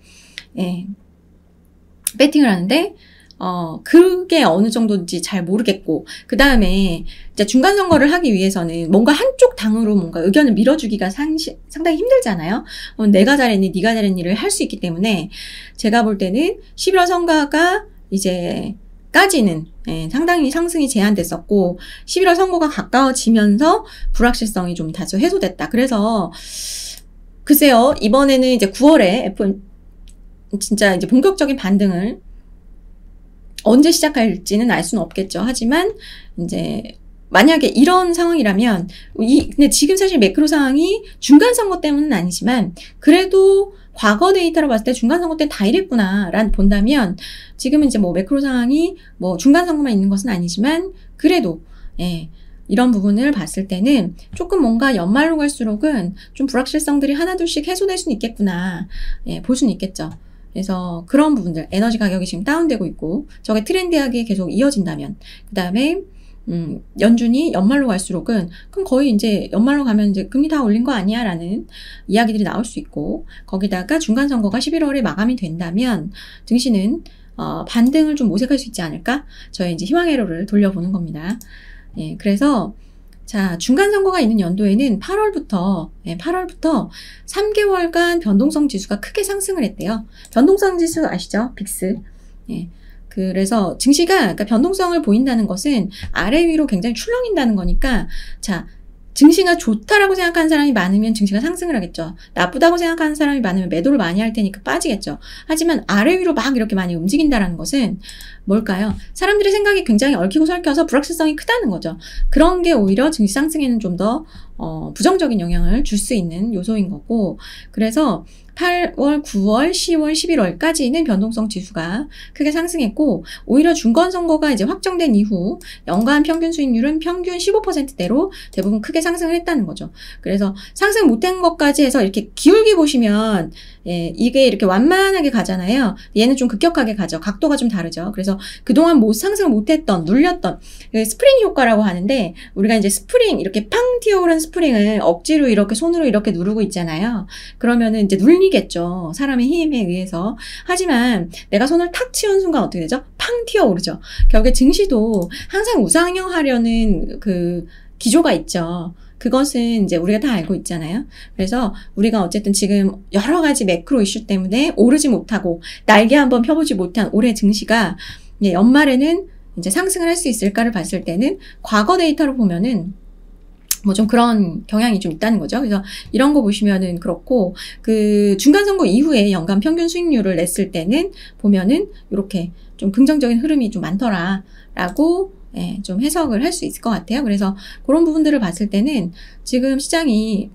그게 어느 정도인지 잘 모르겠고, 그 다음에 이제 중간 선거를 하기 위해서는 뭔가 한쪽 당으로 뭔가 의견을 밀어주기가 상당히 힘들잖아요. 내가 잘했니, 네가 잘했니를 할 수 있기 때문에 제가 볼 때는 11월 선거가 이제 까지는 상당히 상승이 제한됐었고, 11월 선거가 가까워지면서 불확실성이 좀 다소 해소됐다. 그래서 글쎄요, 이번에는 이제 9월에 진짜 이제 본격적인 반등을 언제 시작할지는 알 수는 없겠죠. 하지만 이제 만약에 이런 상황이라면, 근데 지금 사실 매크로 상황이 중간 선거 때문은 아니지만 그래도 과거 데이터로 봤을 때 중간 선거 때 다 이랬구나라는 본다면, 지금은 이제 뭐 매크로 상황이 뭐 중간 선거만 있는 것은 아니지만 그래도 이런 부분을 봤을 때는 조금 뭔가 연말로 갈수록은 좀 불확실성들이 하나둘씩 해소될 수는 있겠구나, 볼 수는 있겠죠. 그래서 그런 부분들, 에너지 가격이 지금 다운되고 있고 저게 트렌디하게 계속 이어진다면, 그 다음에 연준이 연말로 갈수록은 그럼 거의 이제 연말로 가면 이제 금리 다 올린 거 아니야? 라는 이야기들이 나올 수 있고, 거기다가 중간선거가 11월에 마감이 된다면 증시는 반등을 좀 모색할 수 있지 않을까? 저의 이제 희망 회로를 돌려보는 겁니다. 예, 그래서 자, 중간선거가 있는 연도에는 8월부터 3개월간 변동성 지수가 크게 상승을 했대요. 변동성 지수 아시죠? 빅스. 예. 그래서 증시가, 그러니까 변동성을 보인다는 것은 아래 위로 굉장히 출렁인다는 거니까, 자, 증시가 좋다라고 생각하는 사람이 많으면 증시가 상승을 하겠죠. 나쁘다고 생각하는 사람이 많으면 매도를 많이 할 테니까 빠지겠죠. 하지만 아래 위로 막 이렇게 많이 움직인다라는 것은 뭘까요? 사람들의 생각이 굉장히 얽히고 설켜서 불확실성이 크다는 거죠. 그런 게 오히려 증시 상승에는 좀 더 부정적인 영향을 줄 수 있는 요소인 거고, 그래서 8월, 9월, 10월, 11월까지는 변동성 지수가 크게 상승했고, 오히려 중간선거가 이제 확정된 이후 연간 평균 수익률은 평균 15%대로 대부분 크게 상승을 했다는 거죠. 그래서 상승 못한 것까지 해서 이렇게 기울기 보시면, 예, 이게 이렇게 완만하게 가잖아요. 얘는 좀 급격하게 가죠. 각도가 좀 다르죠. 그래서 그동안 상승을 못했던, 눌렸던 스프링 효과라고 하는데, 우리가 이제 스프링, 이렇게 팡 튀어오른 스프링을 억지로 이렇게 손으로 이렇게 누르고 있잖아요. 그러면은 이제 눌리겠죠. 사람의 힘에 의해서. 하지만 내가 손을 탁 치운 순간 어떻게 되죠? 팡 튀어오르죠. 결국에 증시도 항상 우상향하려는 그 기조가 있죠. 그것은 이제 우리가 다 알고 있잖아요. 그래서 우리가 어쨌든 지금 여러 가지 매크로 이슈 때문에 오르지 못하고 날개 한번 펴보지 못한 올해 증시가 연말에는 이제 상승을 할 수 있을까를 봤을 때는 과거 데이터로 보면은 뭐 좀 그런 경향이 좀 있다는 거죠. 그래서 이런 거 보시면은 그렇고, 그 중간선거 이후에 연간 평균 수익률을 냈을 때는 보면은 이렇게 좀 긍정적인 흐름이 좀 많더라라고, 예, 좀 해석을 할 수 있을 것 같아요. 그래서 그런 부분들을 봤을 때는 지금 시장이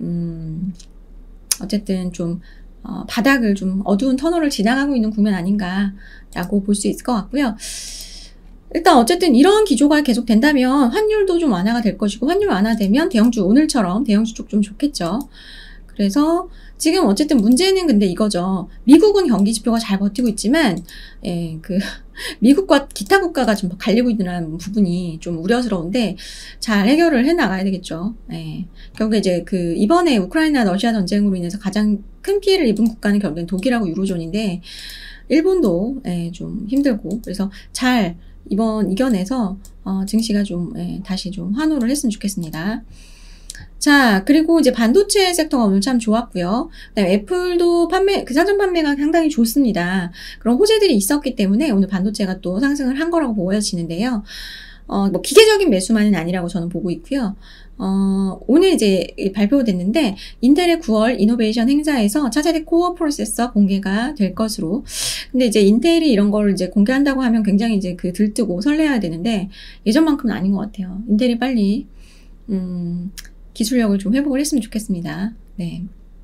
어쨌든 좀 바닥을 좀 어두운 터널을 지나가고 있는 국면 아닌가라고 볼 수 있을 것 같고요. 일단 어쨌든 이런 기조가 계속 된다면 환율도 좀 완화가 될 것이고, 환율 완화되면 대형주, 오늘처럼 대형주 쪽 좀 좋겠죠. 그래서 지금 어쨌든 문제는 근데 이거죠. 미국은 경기 지표가 잘 버티고 있지만, 예, 미국과 기타 국가가 좀 갈리고 있는 부분이 좀 우려스러운데 잘 해결을 해 나가야 되겠죠. 예. 결국에 이제 이번에 우크라이나 러시아 전쟁으로 인해서 가장 큰 피해를 입은 국가는 결국엔 독일하고 유로존인데, 일본도 좀 힘들고, 그래서 잘 이번 이겨내서 증시가 좀 다시 좀 환호를 했으면 좋겠습니다. 자, 그리고 이제 반도체 섹터가 오늘 참 좋았고요. 그다음에 애플도 사전 판매가 상당히 좋습니다. 그런 호재들이 있었기 때문에 오늘 반도체가 또 상승을 한 거라고 보여지는데요. 뭐 기계적인 매수만은 아니라고 저는 보고 있고요. 오늘 이제 발표됐는데, 인텔의 9월 이노베이션 행사에서 차세대 코어 프로세서 공개가 될 것으로. 근데 이제 인텔이 이런 걸 이제 공개한다고 하면 굉장히 이제 들뜨고 설레야 되는데, 예전만큼은 아닌 것 같아요. 인텔이 빨리, 기술력을 좀 회복을 했으면 좋겠습니다. 네.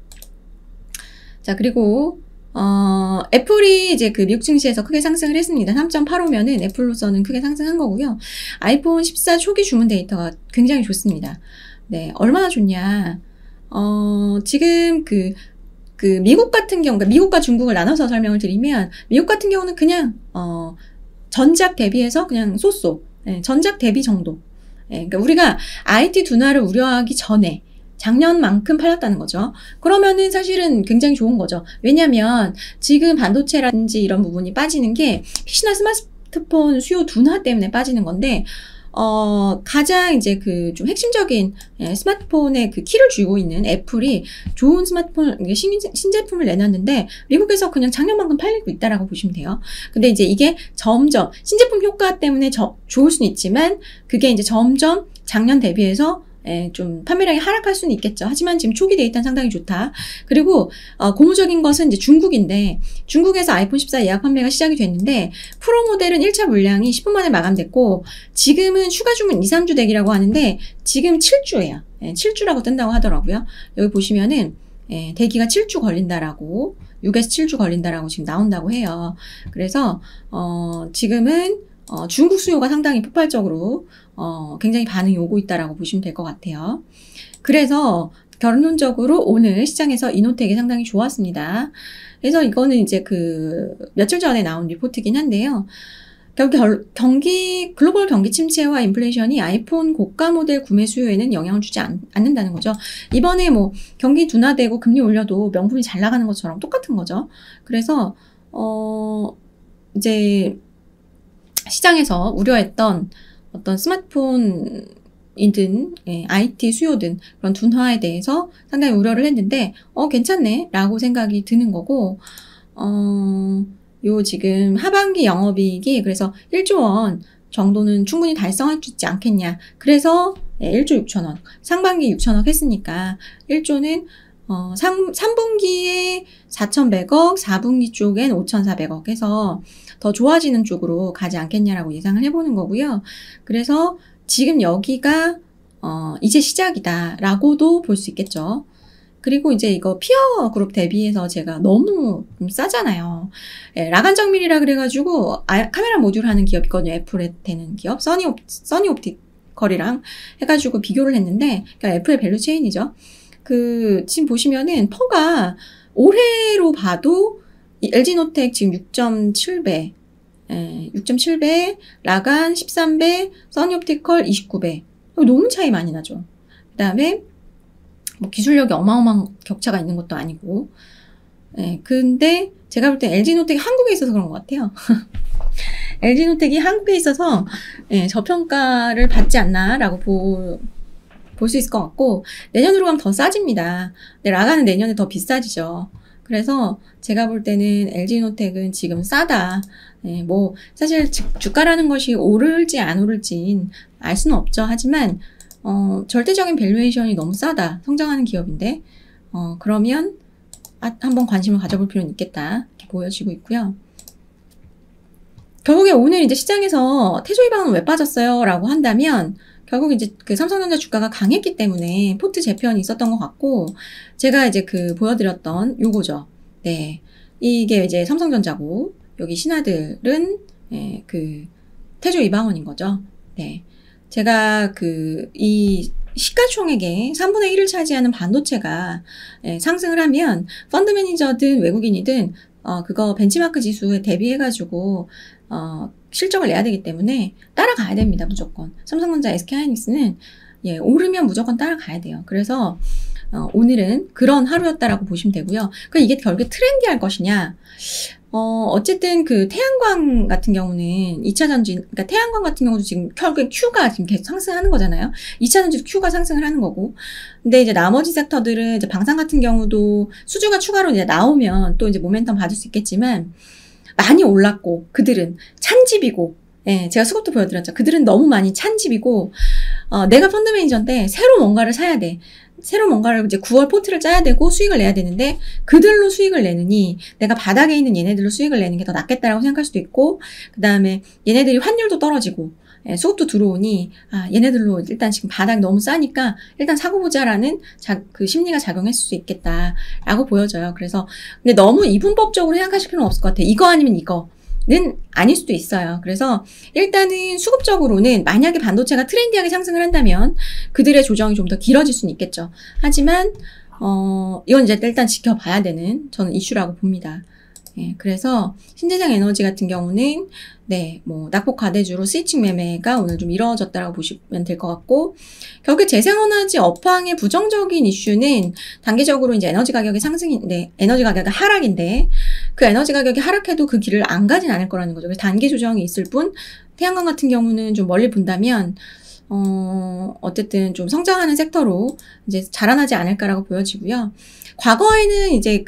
자, 그리고, 애플이 이제 미국 증시에서 크게 상승을 했습니다. 3.85면은 애플로서는 크게 상승한 거고요. 아이폰 14 초기 주문 데이터가 굉장히 좋습니다. 네, 얼마나 좋냐. 지금 미국 같은 경우, 그러니까 미국과 중국을 나눠서 설명을 드리면, 미국 같은 경우는 그냥, 전작 대비해서 그냥 쏘쏘. 네, 전작 대비 정도. 네, 그러니까 우리가 IT 둔화를 우려하기 전에, 작년만큼 팔렸다는 거죠. 그러면은 사실은 굉장히 좋은 거죠. 왜냐면 지금 반도체라든지 이런 부분이 빠지는 게 PC나 스마트폰 수요 둔화 때문에 빠지는 건데, 가장 이제 좀 핵심적인 스마트폰의 키를 쥐고 있는 애플이 좋은 스마트폰, 신제품을 내놨는데 미국에서 그냥 작년만큼 팔리고 있다라고 보시면 돼요. 근데 이제 이게 점점 신제품 효과 때문에 좋을 수는 있지만, 그게 이제 점점 작년 대비해서 좀 판매량이 하락할 수는 있겠죠. 하지만 지금 초기 데이터는 상당히 좋다. 그리고 고무적인 것은 이제 중국인데, 중국에서 아이폰 14 예약 판매가 시작이 됐는데 프로 모델은 1차 물량이 10분 만에 마감됐고, 지금은 추가 주문 2, 3주 대기라고 하는데 지금 7주예요. 7주라고 뜬다고 하더라고요. 여기 보시면은 대기가 7주 걸린다라고, 6에서 7주 걸린다라고 지금 나온다고 해요. 그래서 지금은 중국 수요가 상당히 폭발적으로 굉장히 반응이 오고 있다라고 보시면 될 것 같아요. 그래서 결론적으로 오늘 시장에서 이노텍이 상당히 좋았습니다. 그래서 이거는 이제 며칠 전에 나온 리포트긴 한데요. 글로벌 경기 침체와 인플레이션이 아이폰 고가 모델 구매 수요에는 영향을 주지 않는다는 거죠. 이번에 뭐 경기 둔화되고 금리 올려도 명품이 잘 나가는 것처럼 똑같은 거죠. 그래서 이제 시장에서 우려했던 어떤 스마트폰이든 IT 수요든 그런 둔화에 대해서 상당히 우려를 했는데 괜찮네 라고 생각이 드는 거고 요 지금 하반기 영업이익이 그래서 1조 원 정도는 충분히 달성할 수 있지 않겠냐. 그래서 1조 6천억, 상반기 6천억 했으니까 1조는 3분기에 4,100억, 4분기 쪽엔 5,400억 해서 더 좋아지는 쪽으로 가지 않겠냐라고 예상을 해보는 거고요. 그래서 지금 여기가 이제 시작이다라고도 볼 수 있겠죠. 그리고 이제 이거 피어 그룹 대비해서 제가 너무 좀 싸잖아요. 라간정밀이라 그래가지고 카메라 모듈 하는 기업이거든요. 애플에 되는 기업 써니 옵티컬이랑 해가지고 비교를 했는데 그러니까 애플의 밸류 체인이죠. 지금 보시면은 퍼가 올해로 봐도 LG노텍 지금 6.7배, 6.7배, 라간 13배, 써니옵티컬 29배. 너무 차이 많이 나죠. 그 다음에 뭐 기술력이 어마어마한 격차가 있는 것도 아니고. 근데 제가 볼 때 LG노텍이 한국에 있어서 그런 것 같아요. LG노텍이 한국에 있어서 저평가를 받지 않나라고 볼 수 있을 것 같고, 내년으로 가면 더 싸집니다. 근데 라간은 내년에 더 비싸지죠. 그래서 제가 볼 때는 LG노텍은 지금 싸다. 뭐 사실 주가라는 것이 오를지 안 오를진 알 수는 없죠. 하지만 절대적인 밸류에이션이 너무 싸다. 성장하는 기업인데 그러면 한번 관심을 가져볼 필요는 있겠다. 이렇게 보여지고 있고요. 결국에 오늘 이제 시장에서 태조이방은 왜 빠졌어요? 라고 한다면 결국 이제 그 삼성전자 주가가 강했기 때문에 포트 재편이 있었던 것 같고, 제가 이제 보여드렸던 요거죠. 네. 이게 이제 삼성전자고, 여기 신하들은, 태조 이방원인 거죠. 네. 제가 이 시가총액의 3분의 1을 차지하는 반도체가 상승을 하면, 펀드 매니저든 외국인이든, 그거 벤치마크 지수에 대비해가지고, 실적을 내야 되기 때문에 따라가야 됩니다. 무조건. 삼성전자, SK하이닉스는 오르면 무조건 따라가야 돼요. 그래서 오늘은 그런 하루였다라고 보시면 되고요. 그럼 이게 결국에 트렌디할 것이냐? 어쨌든 태양광 같은 경우는 2차 전지, 그러니까 태양광 같은 경우도 지금 결국에 Q가 지금 계속 상승하는 거잖아요. 2차 전지도 Q가 상승을 하는 거고. 근데 이제 나머지 섹터들은 이제 방산 같은 경우도 수주가 추가로 이제 나오면 또 이제 모멘텀 받을 수 있겠지만, 많이 올랐고, 그들은 찬집이고, 제가 수급도 보여드렸죠. 그들은 너무 많이 찬집이고, 내가 펀드 매니저인데 새로 뭔가를 사야 돼. 새로 뭔가를 이제 9월 포트를 짜야 되고 수익을 내야 되는데, 그들로 수익을 내느니 내가 바닥에 있는 얘네들로 수익을 내는 게 더 낫겠다라고 생각할 수도 있고, 그 다음에 얘네들이 환율도 떨어지고, 수급도 들어오니 얘네들로 일단 지금 바닥이 너무 싸니까 일단 사고 보자라는 심리가 작용했을 수 있겠다라고 보여져요. 그래서 근데 너무 이분법적으로 생각하실 필요는 없을 것 같아요. 이거 아니면 이거는 아닐 수도 있어요. 그래서 일단은 수급적으로는 만약에 반도체가 트렌디하게 상승을 한다면 그들의 조정이 좀 더 길어질 수는 있겠죠. 하지만 이건 이제 일단 지켜봐야 되는 저는 이슈라고 봅니다. 그래서 신재생 에너지 같은 경우는 뭐 낙폭 과대주로 스위칭 매매가 오늘 좀 이루어졌다고 보시면 될 것 같고, 결국 재생에너지 업황의 부정적인 이슈는 단기적으로 이제 에너지 가격의 상승인데, 에너지 가격의 하락인데, 그 에너지 가격이 하락해도 그 길을 안 가진 않을 거라는 거죠. 그래서 단기 조정이 있을 뿐, 태양광 같은 경우는 좀 멀리 본다면 어쨌든 좀 성장하는 sek터로 이제 자라나지 않을까라고 보여지고요. 과거에는 이제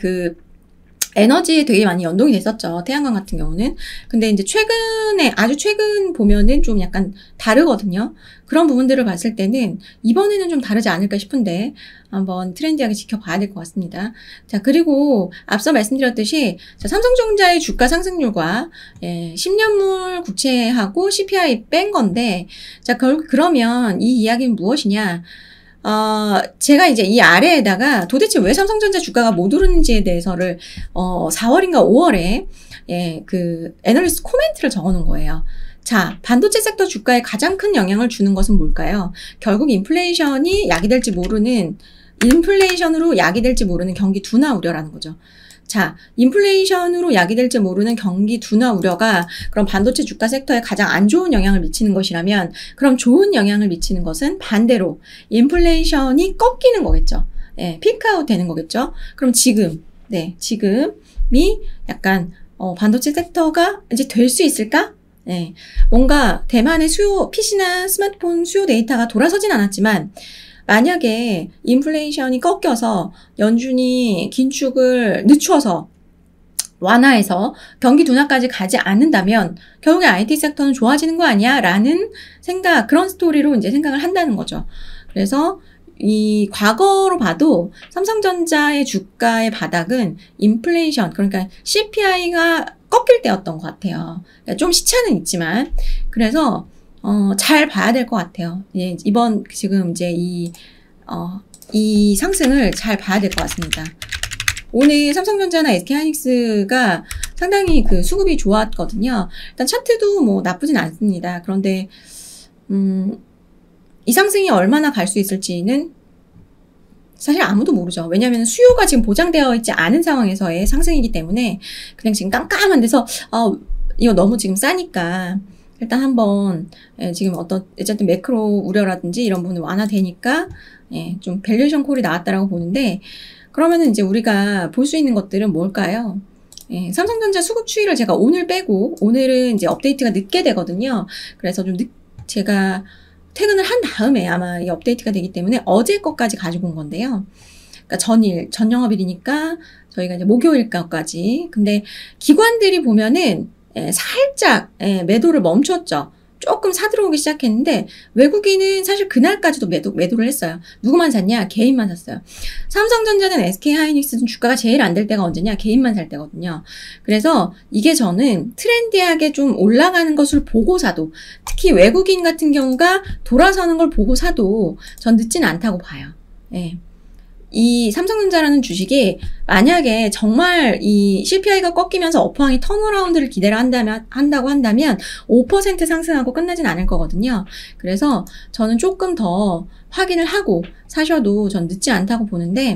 에너지에 되게 많이 연동이 됐었죠. 태양광 같은 경우는. 근데 이제 아주 최근 보면은 좀 약간 다르거든요. 그런 부분들을 봤을 때는 이번에는 좀 다르지 않을까 싶은데 한번 트렌디하게 지켜봐야 될 것 같습니다. 자, 그리고 앞서 말씀드렸듯이 삼성전자의 주가 상승률과 10년물 국채하고 CPI 뺀 건데, 자, 그러면 이 이야기는 무엇이냐? 제가 이제 이 아래에다가 도대체 왜 삼성전자 주가가 못 오르는지에 대해서를 4월인가 5월에 애널리스트 코멘트를 적어놓은 거예요. 자, 반도체 섹터 주가에 가장 큰 영향을 주는 것은 뭘까요? 결국 인플레이션이 약이 될지 모르는 인플레이션으로 야기될지 모르는 경기 둔화 우려라는 거죠. 자, 인플레이션으로 야기될지 모르는 경기 둔화 우려가 그럼 반도체 주가 섹터에 가장 안 좋은 영향을 미치는 것이라면 그럼 좋은 영향을 미치는 것은 반대로 인플레이션이 꺾이는 거겠죠. 예, 피크아웃 되는 거겠죠. 그럼 지금이 약간 반도체 섹터가 이제 될 수 있을까? 예, 뭔가 대만의 수요, PC나 스마트폰 수요 데이터가 돌아서진 않았지만 만약에 인플레이션이 꺾여서 연준이 긴축을 늦춰서 완화해서 경기 둔화까지 가지 않는다면 결국에 IT 섹터는 좋아지는 거 아니야? 라는 생각, 그런 스토리로 이제 생각을 한다는 거죠. 그래서 이 과거로 봐도 삼성전자의 주가의 바닥은 인플레이션, 그러니까 CPI가 꺾일 때였던 것 같아요. 그러니까 좀 시차는 있지만, 그래서 잘 봐야 될 것 같아요. 예, 이번 지금 이제 이 상승을 잘 봐야 될 것 같습니다. 오늘 삼성전자나 SK하이닉스가 상당히 그 수급이 좋았거든요. 일단 차트도 뭐 나쁘진 않습니다. 그런데 이 상승이 얼마나 갈 수 있을지는 사실 아무도 모르죠. 왜냐하면 수요가 지금 보장되어 있지 않은 상황에서의 상승이기 때문에 그냥 지금 깜깜한 데서 이거 너무 지금 싸니까 일단 한번 지금 어쨌든 매크로 우려라든지 이런 부분이 완화되니까 좀 밸류에이션 콜이 나왔다라고 보는데, 그러면은 이제 우리가 볼 수 있는 것들은 뭘까요? 삼성전자 수급 추이를 제가 오늘 빼고, 오늘은 이제 업데이트가 늦게 되거든요. 그래서 좀 제가 퇴근을 한 다음에 아마 이 업데이트가 되기 때문에 어제 것까지 가지고 온 건데요. 그러니까 전 영업일이니까 저희가 이제 목요일 것까지. 근데 기관들이 보면은 살짝 매도를 멈췄죠. 조금 사들어오기 시작했는데 외국인은 사실 그날까지도 매도를 했어요. 누구만 샀냐? 개인만 샀어요. 삼성전자는 SK하이닉스는 주가가 제일 안 될 때가 언제냐? 개인만 살 때거든요. 그래서 이게 저는 트렌디하게 좀 올라가는 것을 보고 사도, 특히 외국인 같은 경우가 돌아서는 걸 보고 사도 전 늦지는 않다고 봐요. 예. 이 삼성전자라는 주식이 만약에 정말 이 CPI가 꺾이면서 업황이 턴어라운드를 기대를 한다고 한다면 5% 상승하고 끝나진 않을 거거든요. 그래서 저는 조금 더 확인을 하고 사셔도 전 늦지 않다고 보는데,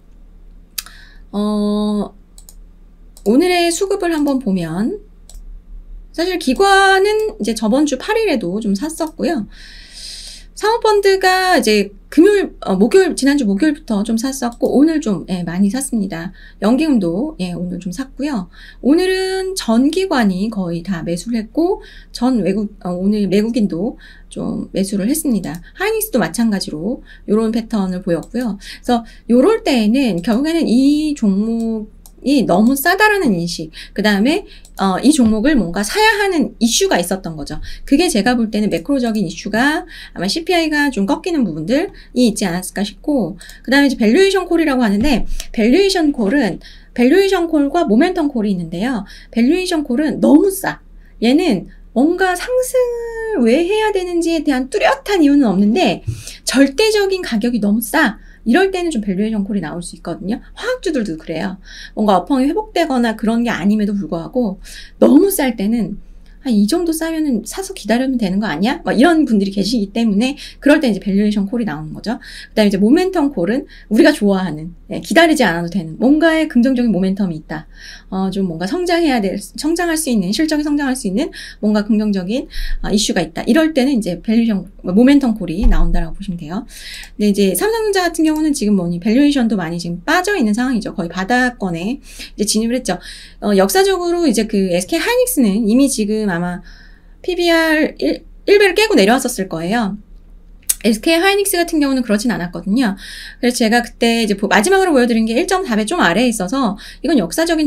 오늘의 수급을 한번 보면 사실 기관은 이제 저번 주 8일에도 좀 샀었고요. 사모펀드가 이제 지난주 목요일부터 좀 샀었고, 오늘 좀, 많이 샀습니다. 연기금도, 오늘 좀 샀고요. 오늘은 전 기관이 거의 다 매수를 했고, 오늘 외국인도 좀 매수를 했습니다. 하이닉스도 마찬가지로 요런 패턴을 보였고요. 그래서 요럴 때에는 결국에는 이 종목이 너무 싸다라는 인식, 그 다음에 이 종목을 뭔가 사야 하는 이슈가 있었던 거죠. 그게 제가 볼 때는 매크로적인 이슈가 아마 CPI가 좀 꺾이는 부분들이 있지 않았을까 싶고, 그 다음에 이제 밸류에이션 콜이라고 하는데, 밸류에이션 콜과 모멘텀 콜이 있는데요. 밸류에이션 콜은 너무 싸. 얘는 뭔가 상승을 왜 해야 되는지에 대한 뚜렷한 이유는 없는데 절대적인 가격이 너무 싸. 이럴 때는 좀 밸류에이션 콜이 나올 수 있거든요. 화학주들도 그래요. 뭔가 업황이 회복되거나 그런 게 아님에도 불구하고 너무 쌀 때는 이 정도 싸면은 사서 기다리면 되는 거 아니야? 막 이런 분들이 계시기 때문에 그럴 때 이제 밸류에이션 콜이 나오는 거죠. 그다음에 이제 모멘텀 콜은 우리가 좋아하는, 기다리지 않아도 되는 뭔가의 긍정적인 모멘텀이 있다. 좀 뭔가 성장할 수 있는, 실적이 성장할 수 있는 뭔가 긍정적인 이슈가 있다. 이럴 때는 이제 모멘텀 콜이 나온다라고 보시면 돼요. 근데 이제 삼성전자 같은 경우는 지금 밸류에이션도 많이 지금 빠져 있는 상황이죠. 거의 바닥권에 이제 진입을 했죠. 역사적으로 이제 그 SK 하이닉스는 이미 지금 아마 PBR 1배를 깨고 내려왔었을 거예요. SK 하이닉스 같은 경우는 그렇진 않았거든요. 그래서 제가 그때 이제 마지막으로 보여드린 게 1.4배 좀 아래에 있어서 이건 역사적인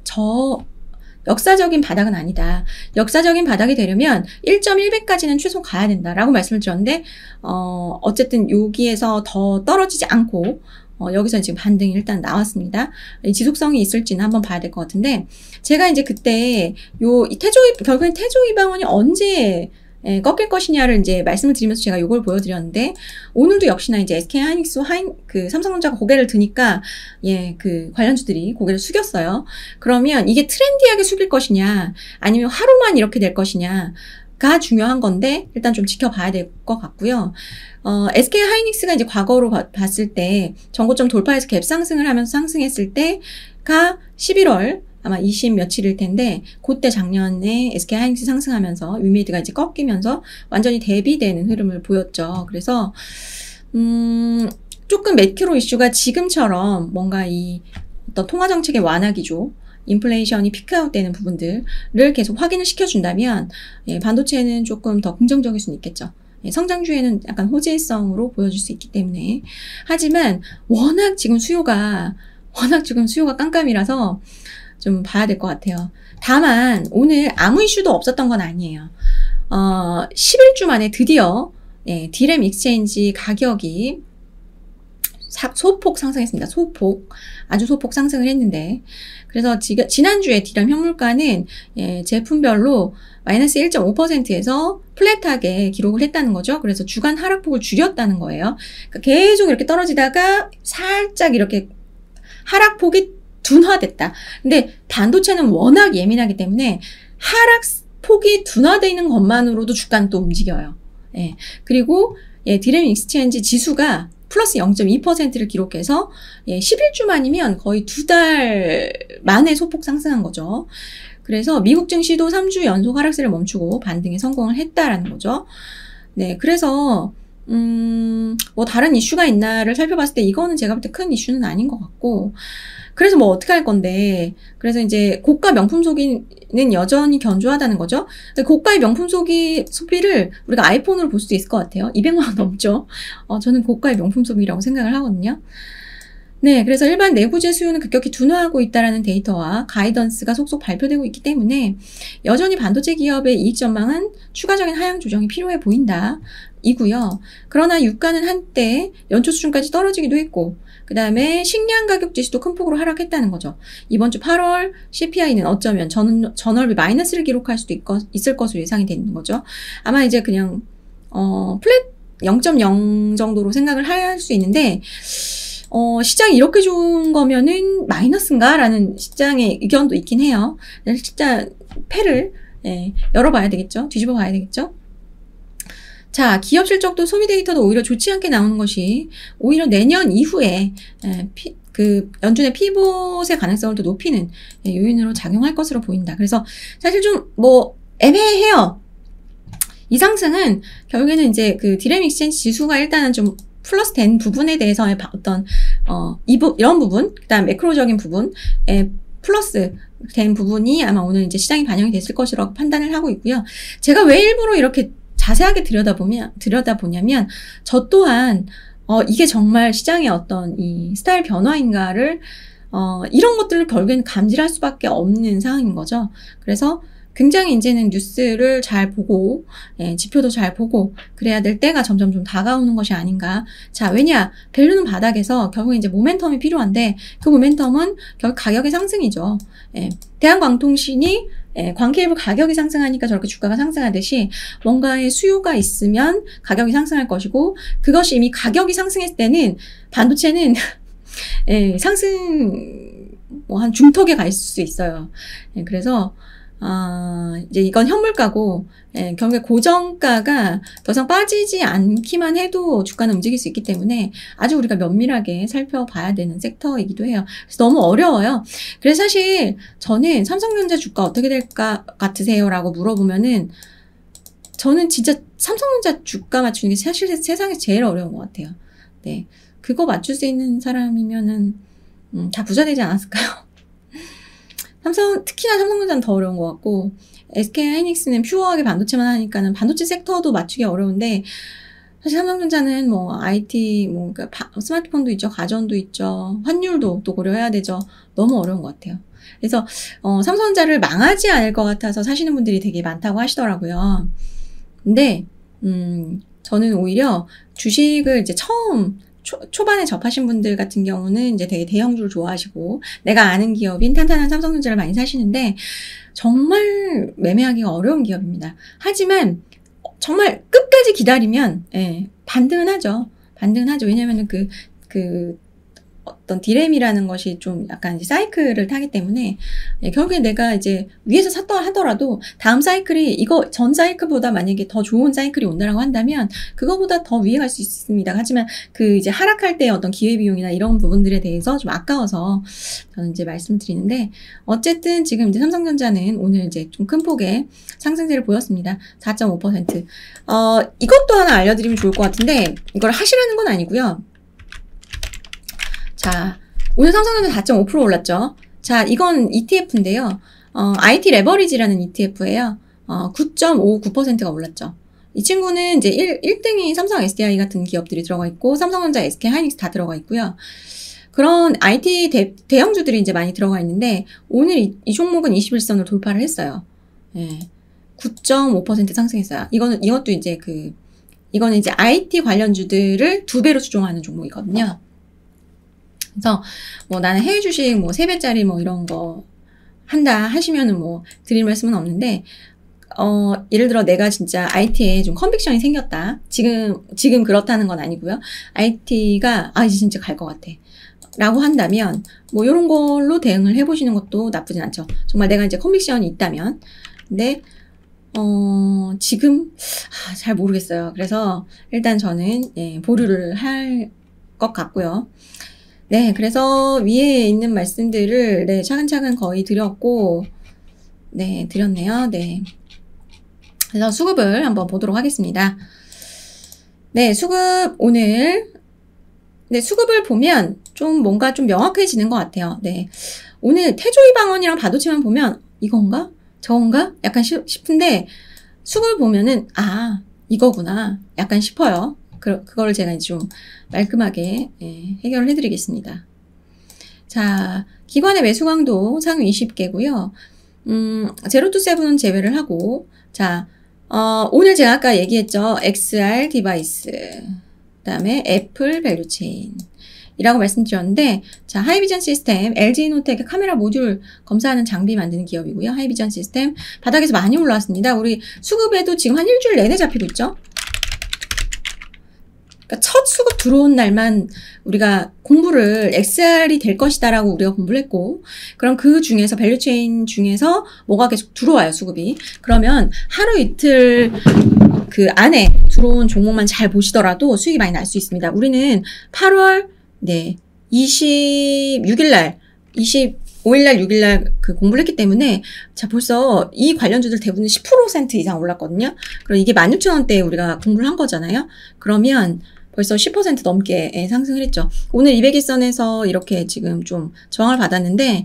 역사적인 바닥은 아니다. 역사적인 바닥이 되려면 1.1배까지는 최소 가야 된다라고 말씀을 드렸는데, 어쨌든 여기에서 더 떨어지지 않고 여기서 지금 반등이 일단 나왔습니다. 지속성이 있을지는 한번 봐야 될 것 같은데, 제가 이제 그때 결국엔 태조이방원이 언제 꺾일 것이냐를 이제 말씀을 드리면서 제가 요걸 보여드렸는데, 오늘도 역시나 이제 SK 하이닉스 삼성전자가 고개를 드니까 그 관련주들이 고개를 숙였어요. 그러면 이게 트렌디하게 숙일 것이냐, 아니면 하루만 이렇게 될 것이냐, 가 중요한 건데 일단 좀 지켜봐야 될 것 같고요. SK 하이닉스가 이제 과거로 봤을 때 전고점 돌파해서 갭 상승을 하면서 상승했을 때가 11월 아마 20 며칠일 텐데 그때 작년에 SK 하이닉스 상승하면서 위메이드가 이제 꺾이면서 완전히 대비되는 흐름을 보였죠. 그래서 조금 매크로 이슈가 지금처럼 뭔가 이 어떤 통화 정책의 완화 기조, 인플레이션이 피크아웃되는 부분들을 계속 확인을 시켜준다면 반도체는 조금 더 긍정적일 수는 있겠죠. 성장주에는 약간 호재성으로 보여줄 수 있기 때문에. 하지만 워낙 지금 수요가 깜깜이라서 좀 봐야 될 것 같아요. 다만 오늘 아무 이슈도 없었던 건 아니에요. 11주 만에 드디어 디램 익스체인지 가격이 소폭 상승했습니다. 아주 소폭 상승을 했는데, 그래서 지난주에 디램 현물가는 제품별로 마이너스 1.5%에서 플랫하게 기록을 했다는 거죠. 그래서 주간 하락폭을 줄였다는 거예요. 그러니까 계속 이렇게 떨어지다가 살짝 이렇게 하락폭이 둔화됐다. 근데 반도체는 워낙 예민하기 때문에 하락폭이 둔화되는 것만으로도 주가는 또 움직여요. 그리고 디램 익스체인지 지수가 플러스 0.2%를 기록해서 11주 만이면 거의 2달 만에 소폭 상승한 거죠. 그래서 미국 증시도 3주 연속 하락세를 멈추고 반등에 성공을 했다라는 거죠. 네, 그래서 뭐 다른 이슈가 있나를 살펴봤을 때 이거는 제가 볼 때 큰 이슈는 아닌 것 같고, 그래서 뭐 어떻게 할 건데, 그래서 이제 고가 명품 소비는 여전히 견조하다는 거죠. 고가의 명품 소비를 우리가 아이폰으로 볼 수도 있을 것 같아요. 200만 원 넘죠. 저는 고가의 명품 소비라고 생각을 하거든요. 네, 그래서 일반 내구재 수요는 급격히 둔화하고 있다라는 데이터와 가이던스가 속속 발표되고 있기 때문에 여전히 반도체 기업의 이익 전망은 추가적인 하향 조정이 필요해 보인다. 이고요. 그러나 유가는 한때 연초 수준까지 떨어지기도 했고, 그 다음에 식량 가격 지수도 큰 폭으로 하락했다는 거죠. 이번 주 8월 CPI는 어쩌면 전월비 마이너스를 기록할 수도 있을 것으로 예상이 되는 거죠. 아마 이제 그냥 플랫 0.0 정도로 생각을 할 수 있는데, 시장이 이렇게 좋은 거면은 마이너스인가? 라는 시장의 의견도 있긴 해요. 진짜 패를 열어봐야 되겠죠. 뒤집어 봐야 되겠죠. 자, 기업 실적도 소비 데이터도 오히려 좋지 않게 나오는 것이 오히려 내년 이후에 연준의 피봇의 가능성을 더 높이는 요인으로 작용할 것으로 보인다. 그래서 사실 좀 애매해요. 이 상승은 결국에는 이제 그 디램 익스체인지 지수가 일단은 좀 플러스 된 부분에 대해서의 어떤 이런 부분, 그다음 매크로적인 부분에 플러스 된 부분이 아마 오늘 이제 시장이 반영이 됐을 것이라고 판단을 하고 있고요. 제가 왜 일부러 이렇게 자세하게 들여다보냐면 저 또한 이게 정말 시장의 어떤 이 스타일 변화인가를 이런 것들을 결국에는 감지할 수밖에 없는 상황인 거죠. 그래서 굉장히 이제는 뉴스를 잘 보고 지표도 잘 보고 그래야 될 때가 점점 좀 다가오는 것이 아닌가. 자, 왜냐? 밸류는 바닥에서 결국 이제 모멘텀이 필요한데 그 모멘텀은 결국 가격의 상승이죠. 대한광통신이 광케이블 가격이 상승하니까 저렇게 주가가 상승하듯이 뭔가의 수요가 있으면 가격이 상승할 것이고, 그것이 이미 가격이 상승했을 때는 반도체는 상승 한 중턱에 가 있을 수 있어요. 그래서 이제 이건 현물가고, 결국에 고정가가 더 이상 빠지지 않기만 해도 주가는 움직일 수 있기 때문에 아주 우리가 면밀하게 살펴봐야 되는 섹터이기도 해요. 그래서 너무 어려워요. 그래서 사실 저는 삼성전자 주가 어떻게 될 것 같으세요? 라고 물어보면은 저는 진짜 삼성전자 주가 맞추는 게 사실 세상에서 제일 어려운 것 같아요. 네. 그거 맞출 수 있는 사람이면은 다 부자 되지 않았을까요? 특히나 삼성전자는 더 어려운 것 같고, SK 하이닉스는 퓨어하게 반도체만 하니까는 반도체 섹터도 맞추기 어려운데, 사실 삼성전자는 IT, 그러니까 스마트폰도 있죠, 가전도 있죠, 환율도 또 고려해야 되죠. 너무 어려운 것 같아요. 그래서, 삼성전자를 망하지 않을 것 같아서 사시는 분들이 되게 많다고 하시더라고요. 근데, 저는 오히려 주식을 이제 처음, 초반에 접하신 분들 같은 경우는 이제 되게 대형주를 좋아하시고 내가 아는 기업인 탄탄한 삼성전자를 많이 사시는데 정말 매매하기가 어려운 기업입니다. 하지만 정말 끝까지 기다리면 반등은 하죠. 왜냐면은 어떤 디램이라는 것이 좀 약간 이제 사이클을 타기 때문에 결국에 내가 이제 위에서 샀다 하더라도 다음 사이클이 이거 전 사이클보다 만약에 더 좋은 사이클이 온다라고 한다면 그거보다 더 위에 갈 수 있습니다. 하지만 그 이제 하락할 때 어떤 기회비용이나 이런 부분들에 대해서 좀 아까워서 저는 이제 말씀을 드리는데 어쨌든 지금 이제 삼성전자는 오늘 이제 좀 큰 폭의 상승세를 보였습니다. 4.5%. 이것도 하나 알려드리면 좋을 것 같은데 이걸 하시라는 건 아니고요. 자, 오늘 삼성전자 4.5% 올랐죠. 자, 이건 ETF인데요. IT 레버리지라는 ETF예요. 9.59%가 올랐죠. 이 친구는 이제 1등이 삼성 SDI 같은 기업들이 들어가 있고, 삼성전자, SK 하이닉스 다 들어가 있고요. 그런 IT 대형주들이 이제 많이 들어가 있는데, 오늘 이 종목은 21선을 돌파를 했어요. 예. 9.5% 상승했어요. 이것도 이제 이거는 이제 IT 관련주들을 2배로 추종하는 종목이거든요. 그래서 뭐 나는 해외 주식 뭐 3배짜리 뭐 이런 거 한다 하시면은 뭐 드릴 말씀은 없는데, 예를 들어 내가 진짜 IT에 좀 컨빅션이 생겼다. 지금 그렇다는 건 아니고요. IT가, 이제 진짜 갈 것 같아. 라고 한다면, 뭐 요런 걸로 대응을 해보시는 것도 나쁘진 않죠. 정말 내가 이제 컨빅션이 있다면. 근데, 지금, 잘 모르겠어요. 그래서 일단 저는, 보류를 할 것 같고요. 네, 그래서 위에 있는 말씀들을, 차근차근 거의 드렸고, 드렸네요. 네. 그래서 수급을 한번 보도록 하겠습니다. 네, 수급 오늘, 수급을 보면 좀 뭔가 좀 명확해지는 것 같아요. 네. 오늘 태조이 방언이랑 바도치만 보면 이건가? 저건가? 약간 싶은데 수급을 보면은 이거구나. 약간 싶어요. 그거를 제가 이제 좀 말끔하게 해결을 해드리겠습니다. 자, 기관의 매수 강도 상위 20개고요. 제로투세븐은 제외를 하고, 자, 오늘 제가 아까 얘기했죠. XR 디바이스, 그 다음에 애플 밸류체인 이라고 말씀드렸는데, 자, 하이비전 시스템, LG이노텍의 카메라 모듈 검사하는 장비 만드는 기업이고요. 하이비전 시스템 바닥에서 많이 올라왔습니다. 우리 수급에도 지금 한 일주일 내내 잡히고 있죠. 그러니까 첫 수급 들어온 날만 우리가 공부를 XR이 될 것이다라고 우리가 공부를 했고, 그럼 그 중에서 밸류체인 중에서 뭐가 계속 들어와요, 수급이. 그러면 하루 이틀 그 안에 들어온 종목만 잘 보시더라도 수익이 많이 날 수 있습니다. 우리는 8월 26일날 25일날 6일날 그 공부를 했기 때문에, 자, 벌써 이 관련주들 대부분 10% 이상 올랐거든요. 그럼 이게 16,000원대에 우리가 공부를 한 거잖아요. 그러면 벌써 10% 넘게 상승을 했죠. 오늘 200일선에서 이렇게 지금 좀 저항을 받았는데,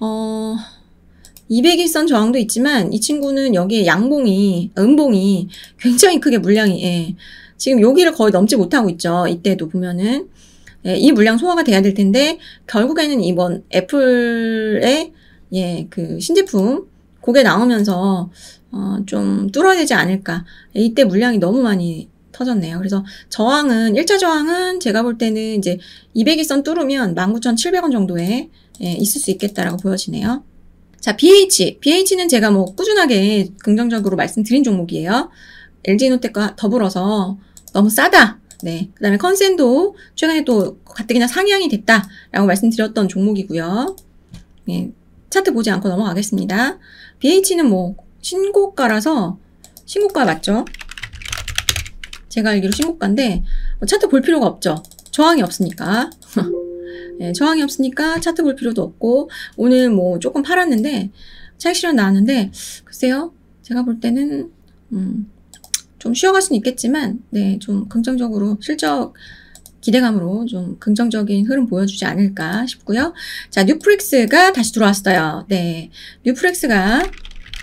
200일선 저항도 있지만 이 친구는 여기에 음봉이 굉장히 크게 물량이, 지금 여기를 거의 넘지 못하고 있죠. 이때도 보면은. 이 물량 소화가 돼야 될 텐데, 결국에는 이번 애플의, 그 신제품, 그게 나오면서, 좀 뚫어야 되지 않을까. 이때 물량이 너무 많이 터졌네요. 그래서 1차 저항은 제가 볼 때는 이제 200일선 뚫으면 19,700원 정도에 있을 수 있겠다라고 보여지네요. 자, BH는 제가 뭐 꾸준하게 긍정적으로 말씀드린 종목이에요. LG이노텍과 더불어서 너무 싸다. 네. 그 다음에 컨센도 최근에 또 가뜩이나 상향이 됐다라고 말씀드렸던 종목이고요. 차트 보지 않고 넘어가겠습니다. BH는 뭐 신고가 맞죠? 제가 알기로 신고가인데 차트 볼 필요가 없죠. 저항이 없으니까. 저항이 없으니까 차트 볼 필요도 없고, 오늘 뭐 조금 팔았는데 차익 실현 나왔는데, 글쎄요, 제가 볼 때는 좀 쉬어갈 수는 있겠지만, 좀 긍정적으로 실적 기대감으로 좀 긍정적인 흐름 보여주지 않을까 싶고요. 자, 뉴프렉스가 다시 들어왔어요. 뉴프렉스가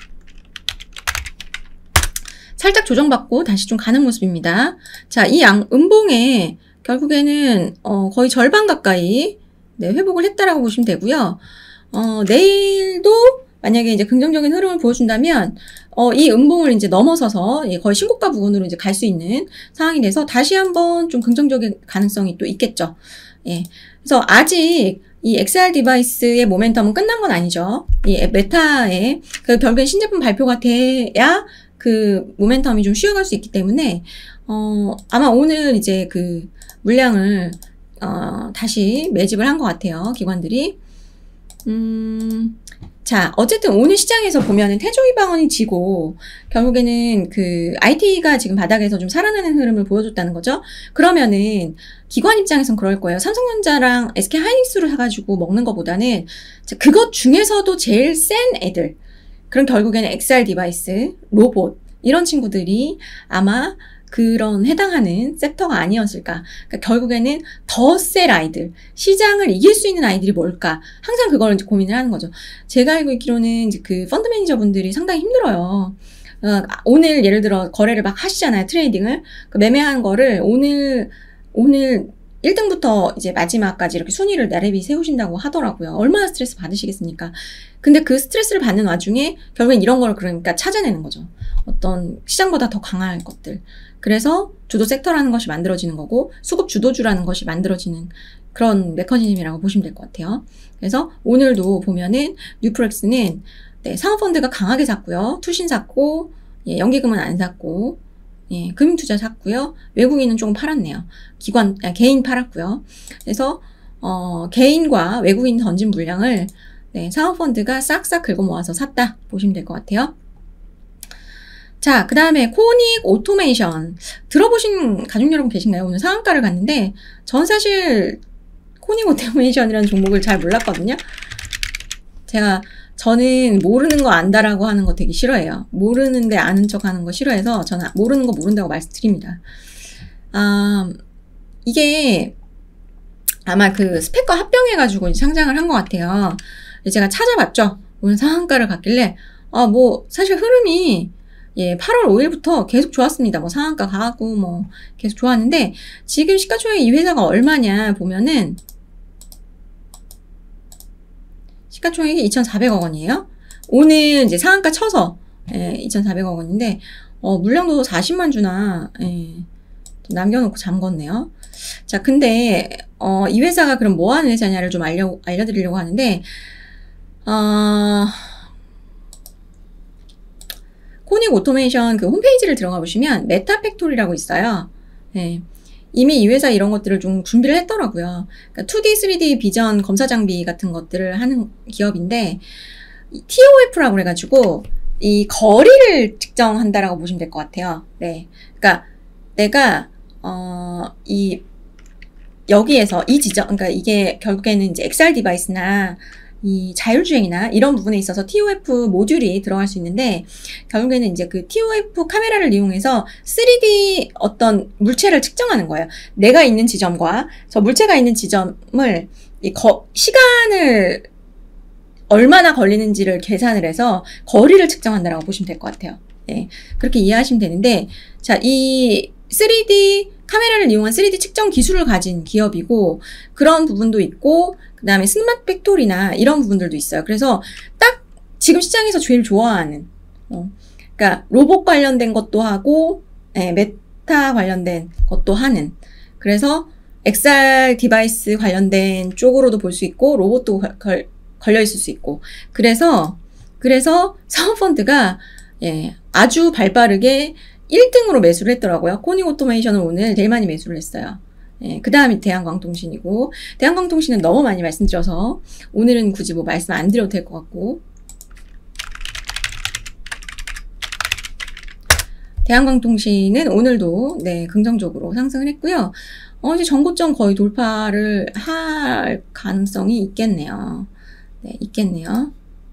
살짝 조정받고 다시 좀 가는 모습입니다. 자, 이 음봉에 결국에는 거의 절반 가까이 회복을 했다라고 보시면 되고요. 내일도 만약에 이제 긍정적인 흐름을 보여준다면 이 음봉을 이제 넘어서서 거의 신고가 부근으로 이제 갈 수 있는 상황이 돼서 다시 한번 좀 긍정적인 가능성이 또 있겠죠. 그래서 아직 이 XR 디바이스의 모멘텀은 끝난 건 아니죠. 이 메타의 결국엔 신제품 발표가 돼야 그 모멘텀이 좀 쉬어갈 수 있기 때문에 아마 오늘 이제 그 물량을 다시 매집을 한 것 같아요. 기관들이. 자, 어쨌든 오늘 시장에서 보면은 태조위방언이 지고 결국에는 그 IT가 지금 바닥에서 좀 살아나는 흐름을 보여줬다는 거죠. 그러면은 기관 입장에선 그럴 거예요. 삼성전자랑 SK하이닉스로 사가지고 먹는 것보다는 그것 중에서도 제일 센 애들, 그럼 결국에는 XR 디바이스, 로봇 이런 친구들이 아마 그런 해당하는 섹터가 아니었을까. 그러니까 결국에는 더 셀 아이들, 시장을 이길 수 있는 아이들이 뭘까. 항상 그걸 이제 고민을 하는 거죠. 제가 알고 있기로는 이제 그 펀드 매니저분들이 상당히 힘들어요. 오늘 예를 들어 거래를 막 하시잖아요. 트레이딩을. 그 매매한 거를 오늘 1등부터 이제 마지막까지 이렇게 순위를 나래비 세우신다고 하더라고요. 얼마나 스트레스 받으시겠습니까? 근데 그 스트레스를 받는 와중에 결국엔 이런 걸 그러니까 찾아내는 거죠. 어떤 시장보다 더 강한 것들. 그래서 주도 섹터라는 것이 만들어지는 거고 수급 주도주라는 것이 만들어지는 그런 메커니즘이라고 보시면 될 것 같아요. 그래서 오늘도 보면은 뉴프렉스는 상업펀드가 강하게 샀고요. 투신 샀고, 연기금은 안 샀고, 금융투자 샀고요. 외국인은 조금 팔았네요. 개인 팔았고요. 그래서 개인과 외국인 던진 물량을 상업펀드가 싹싹 긁어 모아서 샀다 보시면 될 것 같아요. 자, 그 다음에 코닉 오토메이션 들어보신 가족 여러분 계신가요? 오늘 상한가를 갔는데 전 사실 코닉 오토메이션이라는 종목을 잘 몰랐거든요. 저는 모르는 거 안다라고 하는 거 되게 싫어해요. 모르는데 아는 척 하는 거 싫어해서 저는 모르는 거 모른다고 말씀드립니다. 이게 아마 그 스펙과 합병해가지고 상장을 한 것 같아요. 제가 찾아봤죠. 오늘 상한가를 갔길래 사실 흐름이 8월 5일부터 계속 좋았습니다. 상한가 가고 계속 좋았는데 지금 시가총액 이 회사가 얼마냐 보면은 시가총액이 2,400억 원이에요. 오늘 이제 상한가 쳐서 2,400억 원인데 물량도 40만 주나 남겨놓고 잠궜네요. 자, 근데 이 회사가 그럼 뭐 하는 회사냐를 좀 알려드리려고 하는데 코닉 오토메이션 그 홈페이지를 들어가 보시면 메타팩토리라고 있어요. 이미 이 회사 이런 것들을 좀 준비를 했더라고요. 그러니까 2D, 3D 비전 검사 장비 같은 것들을 하는 기업인데 TOF라고 그래가지고 이 거리를 측정한다라고 보시면 될 것 같아요. 그러니까 내가 여기에서 이 지점, 그러니까 이게 결국에는 이제 XR 디바이스나 이 자율주행이나 이런 부분에 있어서 TOF 모듈이 들어갈 수 있는데 결국에는 이제 그 TOF 카메라를 이용해서 3D 어떤 물체를 측정하는 거예요. 내가 있는 지점과 저 물체가 있는 지점을 시간을 얼마나 걸리는지를 계산을 해서 거리를 측정한다라고 보시면 될 것 같아요. 그렇게 이해하시면 되는데 자, 이 3D 카메라를 이용한 3D 측정 기술을 가진 기업이고 그런 부분도 있고 그 다음에 스마트 팩토리나 이런 부분들도 있어요. 그래서 딱 지금 시장에서 제일 좋아하는 그러니까 로봇 관련된 것도 하고 메타 관련된 것도 하는 그래서 XR 디바이스 관련된 쪽으로도 볼 수 있고 로봇도 걸려 있을 수 있고 그래서 사모펀드가 아주 발빠르게 1등으로 매수를 했더라고요. 코닉 오토메이션을 오늘 제일 많이 매수를 했어요. 그 다음이 대한광통신이고 대한광통신은 너무 많이 말씀드려서 오늘은 굳이 말씀 안 드려도 될 것 같고 대한광통신은 오늘도 긍정적으로 상승을 했고요. 이제 전고점 거의 돌파를 할 가능성이 있겠네요. 있겠네요.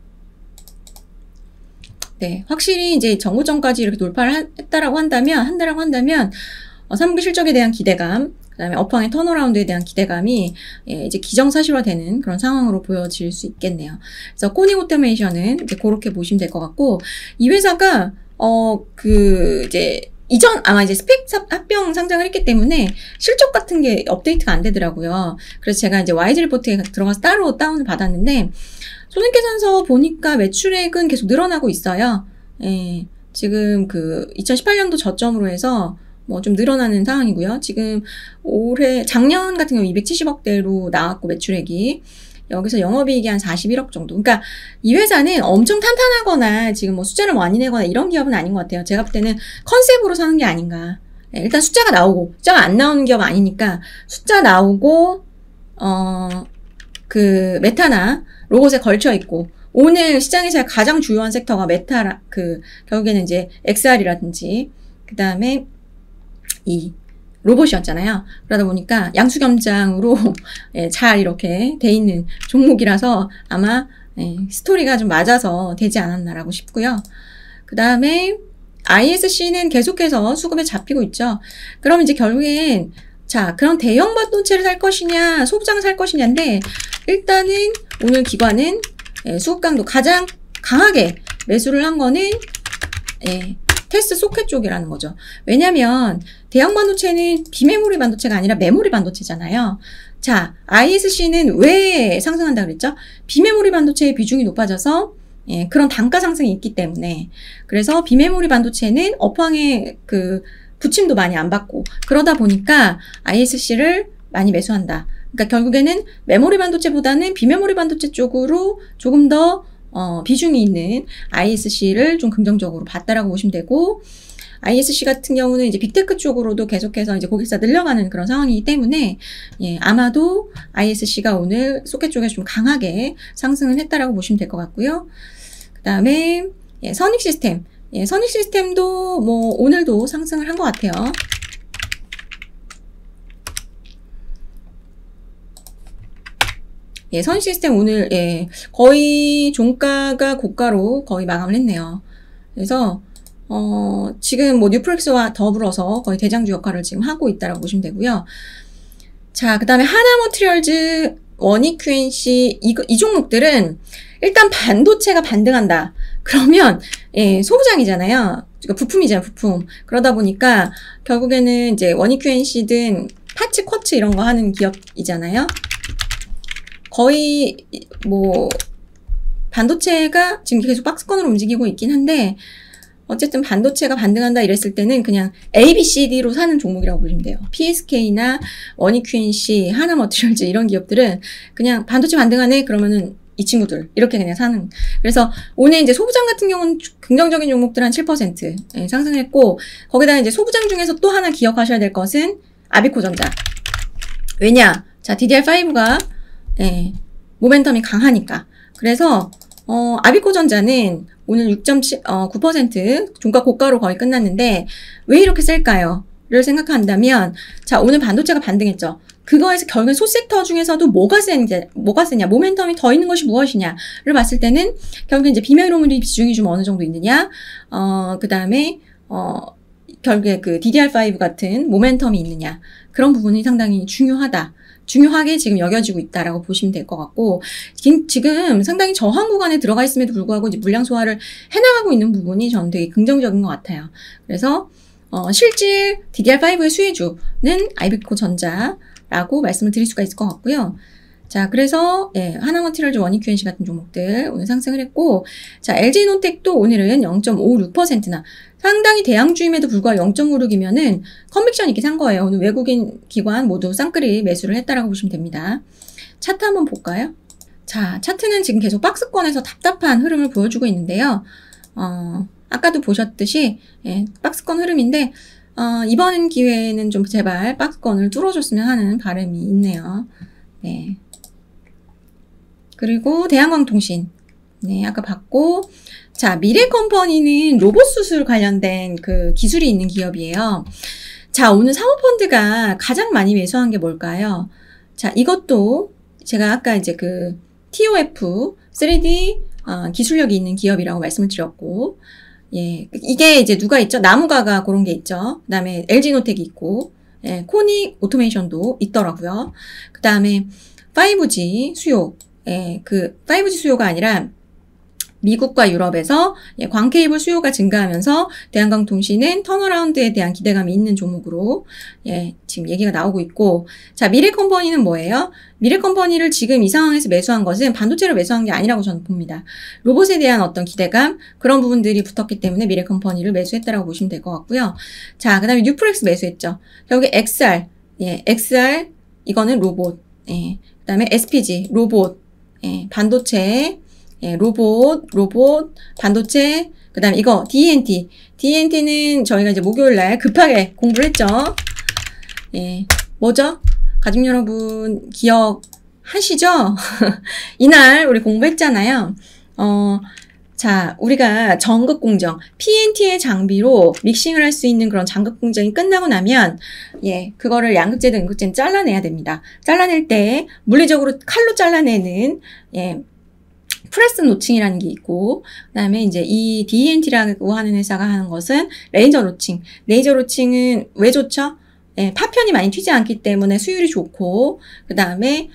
확실히 이제 전고점까지 이렇게 돌파를 한다라고 한다면 3분기 실적에 대한 기대감, 그 다음에 업황의 턴어라운드에 대한 기대감이 이제 기정사실화되는 그런 상황으로 보여질 수 있겠네요. 그래서 코닉 오토메이션은 이제 그렇게 보시면 될 것 같고, 이 회사가 아마 이제 스펙 합병 상장을 했기 때문에 실적 같은 게 업데이트가 안 되더라고요. 그래서 제가 이제 YG 리포트에 들어가서 따로 다운을 받았는데, 손익계산서 보니까 매출액은 계속 늘어나고 있어요. 지금 2018년도 저점으로 해서 좀 늘어나는 상황이고요. 지금 작년 같은 경우 270억대로 나왔고 매출액이 여기서 영업이익이 한 41억 정도. 그러니까 이 회사는 엄청 탄탄하거나 지금 숫자를 많이 내거나 이런 기업은 아닌 것 같아요. 제가 볼 때는 컨셉으로 사는 게 아닌가. 일단 숫자가 나오고, 숫자가 안 나오는 기업 아니니까 숫자 나오고 그 메타나 로봇에 걸쳐 있고, 오늘 시장에서 가장 주요한 섹터가 메타, 결국에는 이제 XR이라든지, 그 다음에 이 로봇이었잖아요. 그러다 보니까 양수겸장으로 잘 이렇게 돼 있는 종목이라서 아마 스토리가 좀 맞아서 되지 않았나라고 싶고요. 그 다음에 ISC는 계속해서 수급에 잡히고 있죠. 그럼 이제 결국엔 자, 그럼 대형 반도체를 살 것이냐, 소부장을 살 것이냐인데, 일단은 오늘 기관은 수급 강도 가장 강하게 매수를 한 거는 테스트 소켓 쪽이라는 거죠. 왜냐면 대형 반도체는 비메모리 반도체가 아니라 메모리 반도체잖아요. 자, ISC는 왜 상승한다 그랬죠? 비메모리 반도체의 비중이 높아져서 그런 단가 상승이 있기 때문에. 그래서 비메모리 반도체는 업황의 부침도 많이 안 받고, 그러다 보니까 ISC를 많이 매수한다. 그러니까 결국에는 메모리 반도체보다는 비메모리 반도체 쪽으로 조금 더 비중이 있는 ISC를 좀 긍정적으로 봤다라고 보시면 되고, ISC 같은 경우는 이제 빅테크 쪽으로도 계속해서 이제 고객사 늘려가는 그런 상황이기 때문에, 아마도 ISC가 오늘 소켓 쪽에서 좀 강하게 상승을 했다라고 보시면 될 것 같고요. 그 다음에, 선익 시스템. 선익 시스템도 뭐 오늘도 상승을 한 것 같아요. 선익 시스템 오늘 거의 종가가 고가로 거의 마감을 했네요. 그래서 지금 뭐 뉴프렉스와 더불어서 거의 대장주 역할을 지금 하고 있다라고 보시면 되고요. 자, 그 다음에 하나머티리얼즈, 원익QNC 이 종목들은 일단 반도체가 반등한다. 그러면 소부장이잖아요. 그러니까 부품이잖아요, 부품. 그러다 보니까 결국에는 이제 원익QNC든 파츠, 쿼츠 이런 거 하는 기업이잖아요. 거의 뭐 반도체가 지금 계속 박스권으로 움직이고 있긴 한데, 어쨌든 반도체가 반등한다 이랬을 때는 그냥 A, B, C, D로 사는 종목이라고 보시면 돼요. PSK나 원익QNC, 하나머티리얼즈 이런 기업들은 그냥 반도체 반등하네 그러면은 이 친구들 이렇게 그냥 사는. 그래서 오늘 이제 소부장 같은 경우는 긍정적인 종목들 한 7% 상승했고, 거기다 이제 소부장 중에서 또 하나 기억하셔야 될 것은 아비코전자. 왜냐? 자, DDR5가 모멘텀이 강하니까. 그래서 아비코전자는 오늘 6.9% 종가 고가로 거의 끝났는데 왜 이렇게 셀까요? 를 생각한다면, 자, 오늘 반도체가 반등했죠. 그거에서 결국엔 소섹터 중에서도 뭐가 세냐, 모멘텀이 더 있는 것이 무엇이냐를 봤을 때는 결국엔 이제 비메모리 비중이 좀 어느 정도 있느냐, 그 다음에 결국에 그 DDR5 같은 모멘텀이 있느냐, 그런 부분이 상당히 중요하게 지금 여겨지고 있다라고 보시면 될 것 같고, 지금 상당히 저항 구간에 들어가 있음에도 불구하고 이제 물량 소화를 해나가고 있는 부분이 저는 되게 긍정적인 것 같아요. 그래서 실질 DDR5의 수혜주는 아비코전자라고 말씀을 드릴 수가 있을 것 같고요. 자, 그래서 하나머티리얼즈, 원익QNC 같은 종목들 오늘 상승을 했고, 자, LG노텍도 오늘은 0.56%나 상당히 대양주임에도 불구하고 0.56이면은 컨빅션 있게 산 거예요. 오늘 외국인 기관 모두 쌍끌이 매수를 했다라고 보시면 됩니다. 차트 한번 볼까요? 자, 차트는 지금 계속 박스권에서 답답한 흐름을 보여주고 있는데요. 아까도 보셨듯이 박스권 흐름인데, 이번 기회에는 좀 제발 박스권을 뚫어줬으면 하는 바람이 있네요. 네. 그리고 대한광통신. 네, 아까 봤고. 자, 미래컴퍼니는 로봇 수술 관련된 그 기술이 있는 기업이에요. 자, 오늘 사모펀드가 가장 많이 매수한 게 뭘까요? 자, 이것도 제가 아까 이제 그 TOF 3D 기술력이 있는 기업이라고 말씀을 드렸고, 이게 이제 누가 있죠? 나무가가 그런 게 있죠. 그 다음에 LG노텍이 있고, 코닉 오토메이션도 있더라고요. 그 다음에 5G 수요, 그 5G 수요가 아니라 미국과 유럽에서 광케이블 수요가 증가하면서 대한광통신은 턴어라운드에 대한 기대감이 있는 종목으로 지금 얘기가 나오고 있고, 자, 미래컴퍼니는 뭐예요? 미래컴퍼니를 지금 이 상황에서 매수한 것은 반도체를 매수한 게 아니라고 저는 봅니다. 로봇에 대한 어떤 기대감, 그런 부분들이 붙었기 때문에 미래컴퍼니를 매수했다라고 보시면 될 것 같고요. 자, 그 다음에 뉴프렉스 매수했죠. 결국에 XR, XR 이거는 로봇, 그 다음에 SPG 로봇, 반도체, 로봇, 반도체, 그 다음에 이거 D&T. D&T는 저희가 이제 목요일날 급하게 공부를 했죠. 예, 뭐죠? 가족 여러분 기억하시죠? 이날 우리 공부했잖아요. 자, 우리가 전극 공정, PNT의 장비로 믹싱을 할 수 있는 그런 장극 공정이 끝나고 나면, 예, 그거를 양극재든 음극재든 잘라내야 됩니다. 잘라낼 때 물리적으로 칼로 잘라내는, 예, 프레스 노칭이라는 게 있고, 그 다음에 이제 이 D&T라고 하는 회사가 하는 것은 레이저 로칭. 레이저 로칭은 왜 좋죠? 예, 파편이 많이 튀지 않기 때문에 수율이 좋고, 그 다음에,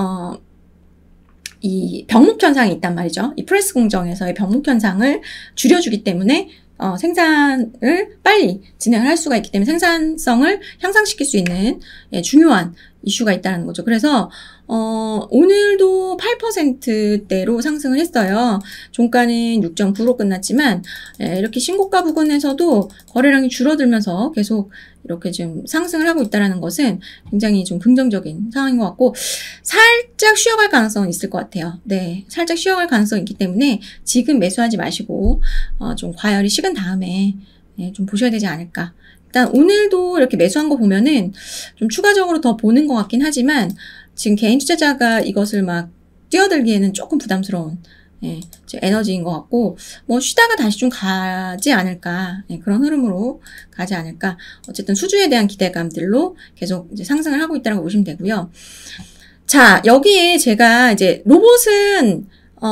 이 병목 현상이 있단 말이죠. 이 프레스 공정에서의 병목 현상을 줄여주기 때문에 생산을 빨리 진행을 할 수가 있기 때문에 생산성을 향상시킬 수 있는 중요한 이슈가 있다는 거죠. 그래서 오늘도 8%대로 상승을 했어요. 종가는 6.9로 끝났지만 이렇게 신고가 부근에서도 거래량이 줄어들면서 계속 이렇게 좀 상승을 하고 있다는 것은 굉장히 좀 긍정적인 상황인 것 같고, 살짝 쉬어갈 가능성은 있을 것 같아요. 네, 살짝 쉬어갈 가능성이 있기 때문에 지금 매수하지 마시고 좀 과열이 식은 다음에 좀 보셔야 되지 않을까. 일단 오늘도 이렇게 매수한 거 보면은 좀 추가적으로 더 보는 것 같긴 하지만 지금 개인 투자자가 이것을 막 뛰어들기에는 조금 부담스러운 에너지인 것 같고, 뭐 쉬다가 다시 좀 가지 않을까, 그런 흐름으로 가지 않을까. 어쨌든 수주에 대한 기대감들로 계속 이제 상승을 하고 있다는 걸 보시면 되고요. 자, 여기에 제가 이제 로봇은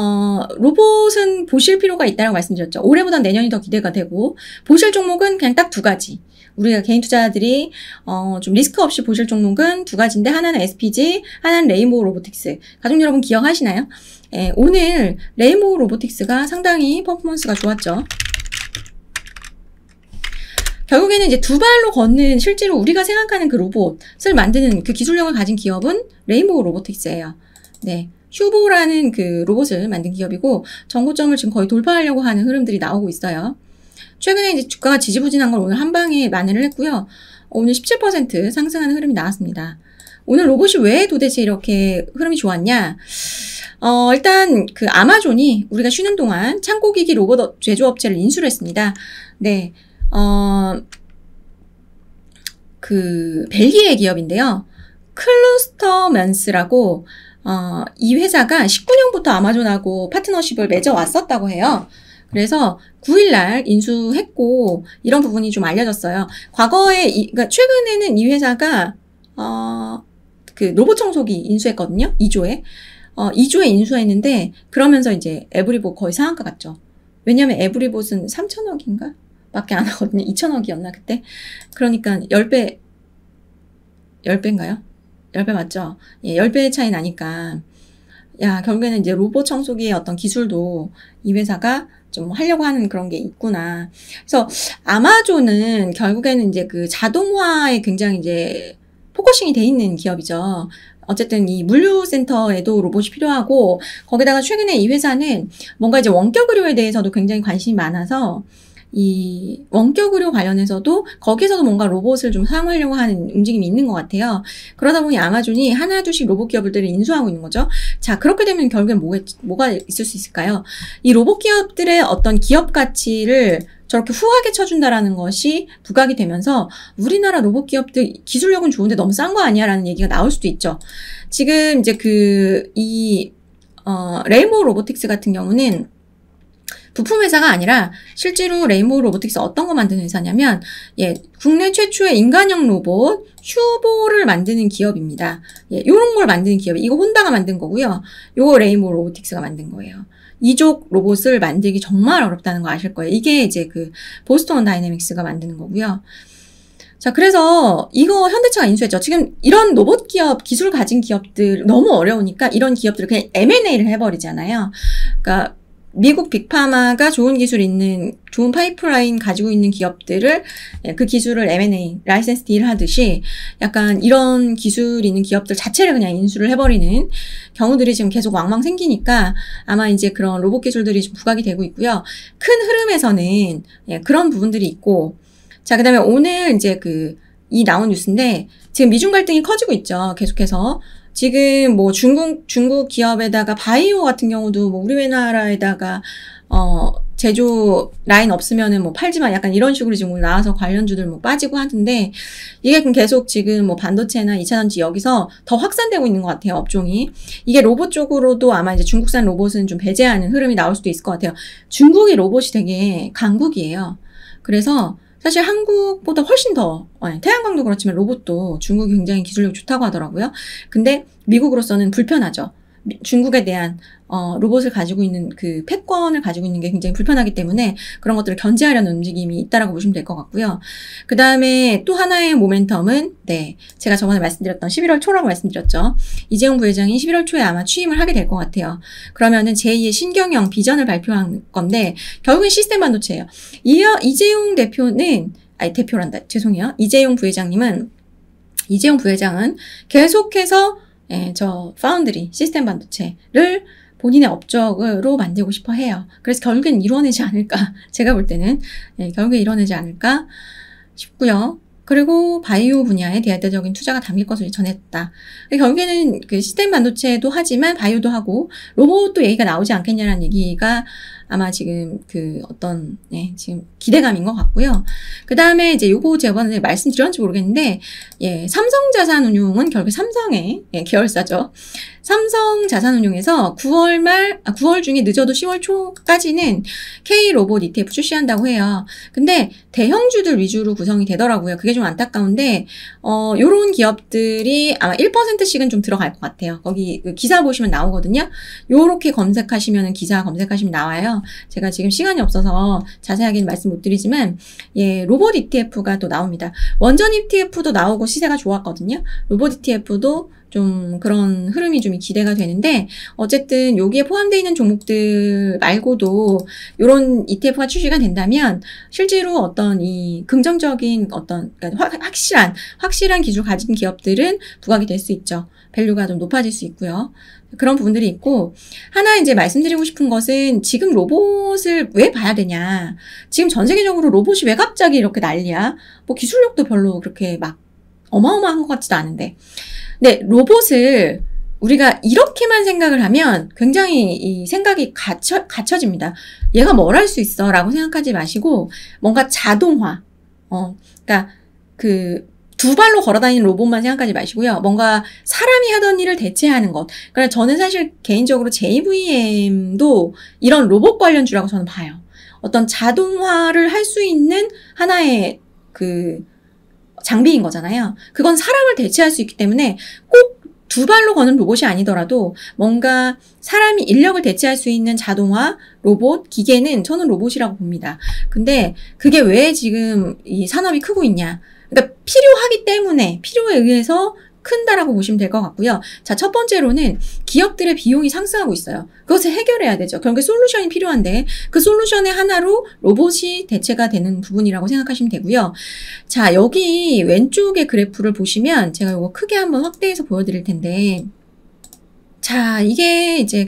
보실 필요가 있다고 말씀드렸죠. 올해보단 내년이 더 기대가 되고, 보실 종목은 그냥 딱 두 가지. 우리가 개인 투자자들이 좀 리스크 없이 보실 종목은 두 가지인데, 하나는 SPG, 하나는 레인보우 로보틱스. 가족 여러분 기억하시나요? 예, 오늘 레인보우 로보틱스가 상당히 퍼포먼스가 좋았죠. 결국에는 이제 두 발로 걷는, 실제로 우리가 생각하는 그 로봇을 만드는 그 기술력을 가진 기업은 레인보우 로보틱스예요. 네. 휴보라는 그 로봇을 만든 기업이고, 전고점을 지금 거의 돌파하려고 하는 흐름들이 나오고 있어요. 최근에 이제 주가가 지지부진한 걸 오늘 한 방에 만회를 했고요. 오늘 17% 상승하는 흐름이 나왔습니다. 오늘 로봇이 왜 도대체 이렇게 흐름이 좋았냐? 일단 그 아마존이 우리가 쉬는 동안 창고기기 로봇 제조업체를 인수를 했습니다. 네. 그 벨기에 기업인데요. 클루스터먼스라고 이 회사가 19년부터 아마존하고 파트너십을 맺어왔었다고 해요. 그래서 9일날 인수했고, 이런 부분이 좀 알려졌어요. 과거에, 그러니까 최근에는 이 회사가, 그 로봇 청소기 인수했거든요. 2조에. 2조에 인수했는데, 그러면서 이제 에브리봇 거의 상한가 같죠. 왜냐면 에브리봇은 3천억인가? 밖에 안 하거든요. 2천억이었나, 그때? 그러니까 10배인가요? 10배 맞죠? 예, 10배 차이 나니까. 야, 결국에는 이제 로봇 청소기의 어떤 기술도 이 회사가 좀 하려고 하는 그런 게 있구나. 그래서 아마존은 결국에는 이제 그 자동화에 굉장히 이제 포커싱이 돼 있는 기업이죠. 어쨌든 이 물류센터에도 로봇이 필요하고, 거기다가 최근에 이 회사는 뭔가 이제 원격 의료에 대해서도 굉장히 관심이 많아서, 이 원격 의료 관련해서도 거기서도 뭔가 로봇을 좀 사용하려고 하는 움직임이 있는 것 같아요. 그러다 보니 아마존이 하나 둘씩 로봇 기업들을 인수하고 있는 거죠. 자, 그렇게 되면 결국엔 뭐가 있을 수 있을까요? 이 로봇 기업들의 어떤 기업 가치를 저렇게 후하게 쳐준다라는 것이 부각이 되면서 우리나라 로봇 기업들 기술력은 좋은데 너무 싼 거 아니야? 라는 얘기가 나올 수도 있죠. 지금 이제 레인보우 로보틱스 같은 경우는 부품 회사가 아니라 실제로 레인보우 로보틱스 어떤 거 만드는 회사냐면, 예, 국내 최초의 인간형 로봇 휴보를 만드는 기업입니다. 예, 요런 걸 만드는 기업. 이거 혼다가 만든 거고요. 요거 레인보우 로보틱스가 만든 거예요. 이족 로봇을 만들기 정말 어렵다는 거 아실 거예요. 이게 이제 그 보스턴 다이내믹스가 만드는 거고요. 자, 그래서 이거 현대차가 인수했죠. 지금 이런 로봇 기업, 기술 가진 기업들 너무 어려우니까 이런 기업들을 그냥 M&A를 해버리잖아요. 그러니까 미국 빅파마가 좋은 기술 있는, 좋은 파이프라인 가지고 있는 기업들을, 그 기술을 M&A, 라이센스 딜 하듯이 약간 이런 기술 있는 기업들 자체를 그냥 인수를 해버리는 경우들이 지금 계속 왕왕 생기니까 아마 이제 그런 로봇 기술들이 좀 부각이 되고 있고요. 큰 흐름에서는 그런 부분들이 있고, 자, 그 다음에 오늘 이제 이 나온 뉴스인데, 지금 미중 갈등이 커지고 있죠. 계속해서. 지금 뭐 중국 기업에다가 바이오 같은 경우도 뭐 우리나라에다가 제조 라인 없으면은 뭐 팔지마 약간 이런 식으로 지금 나와서 관련주들 뭐 빠지고 하는데 이게 그럼 계속 지금 뭐 반도체나 2차전지 여기서 더 확산되고 있는 것 같아요. 업종이. 이게 로봇 쪽으로도 아마 이제 중국산 로봇은 좀 배제하는 흐름이 나올 수도 있을 것 같아요. 중국이 로봇이 되게 강국이에요. 그래서 사실 한국보다 훨씬 더 태양광도 그렇지만 로봇도 중국이 굉장히 기술력이 좋다고 하더라고요. 근데 미국으로서는 불편하죠. 중국에 대한 로봇을 가지고 있는 그 패권을 가지고 있는 게 굉장히 불편하기 때문에 그런 것들을 견제하려는 움직임이 있다라고 보시면 될 것 같고요. 그 다음에 또 하나의 모멘텀은 네, 제가 저번에 말씀드렸던 11월 초라고 말씀드렸죠. 이재용 부회장이 11월 초에 아마 취임을 하게 될 것 같아요. 그러면은 제2의 신경영 비전을 발표한 건데 결국엔 시스템 반도체예요. 이재용 대표는 대표란다. 죄송해요. 이재용 부회장은 계속해서 저 파운드리 시스템 반도체를 본인의 업적으로 만들고 싶어 해요. 그래서 결국엔 이뤄내지 않을까. 제가 볼 때는 결국에 이뤄내지 않을까 싶고요. 그리고 바이오 분야에 대대적인 투자가 담길 것을 전했다. 결국에는 그 시스템 반도체도 하지만 바이오도 하고 로봇도 얘기가 나오지 않겠냐라는 얘기가 아마 지금 그 어떤 지금 기대감인 것 같고요. 그 다음에 이제 요거 제가 이번에 말씀드렸는지 모르겠는데 삼성자산운용은 결국 삼성의 계열사죠. 삼성자산운용에서 9월 중에 늦어도 10월 초까지는 K로봇 ETF 출시한다고 해요. 근데 대형주들 위주로 구성이 되더라고요. 그게 좀 안타까운데 요런 기업들이 아마 1%씩은 좀 들어갈 것 같아요. 거기 그 기사 보시면 나오거든요. 요렇게 기사 검색하시면 나와요. 제가 지금 시간이 없어서 자세하게는 말씀 못 드리지만 로봇 ETF가 또 나옵니다. 원전 ETF도 나오고 시세가 좋았거든요. 로봇 ETF도 좀 그런 흐름이 좀 기대가 되는데 어쨌든 여기에 포함되어 있는 종목들 말고도 이런 ETF가 출시가 된다면 실제로 어떤 이 긍정적인 어떤 그러니까 확실한 기술 가진 기업들은 부각이 될 수 있죠. 밸류가 좀 높아질 수 있고요. 그런 부분들이 있고 하나 이제 말씀드리고 싶은 것은 지금 로봇을 왜 봐야 되냐. 지금 전 세계적으로 로봇이 왜 갑자기 이렇게 난리야. 뭐 기술력도 별로 그렇게 막 어마어마한 것 같지도 않은데. 네, 로봇을 우리가 이렇게만 생각을 하면 굉장히 이 생각이 갇혀집니다. 얘가 뭘 할 수 있어 라고 생각하지 마시고 뭔가 자동화. 그러니까 두 발로 걸어다니는 로봇만 생각하지 마시고요. 뭔가 사람이 하던 일을 대체하는 것. 그러니까 저는 사실 개인적으로 JVM도 이런 로봇 관련주라고 저는 봐요. 어떤 자동화를 할 수 있는 하나의 장비인 거잖아요. 그건 사람을 대체할 수 있기 때문에 꼭 두 발로 거는 로봇이 아니더라도 뭔가 사람이 인력을 대체할 수 있는 자동화, 로봇, 기계는 저는 로봇이라고 봅니다. 근데 그게 왜 지금 이 산업이 크고 있냐. 그러니까 필요하기 때문에 필요에 의해서 큰다라고 보시면 될 것 같고요. 자, 첫 번째로는 기업들의 비용이 상승하고 있어요. 그것을 해결해야 되죠. 결국에 솔루션이 필요한데 그 솔루션의 하나로 로봇이 대체가 되는 부분이라고 생각하시면 되고요. 자, 여기 왼쪽의 그래프를 보시면 제가 이거 크게 한번 확대해서 보여드릴 텐데 자, 이게 이제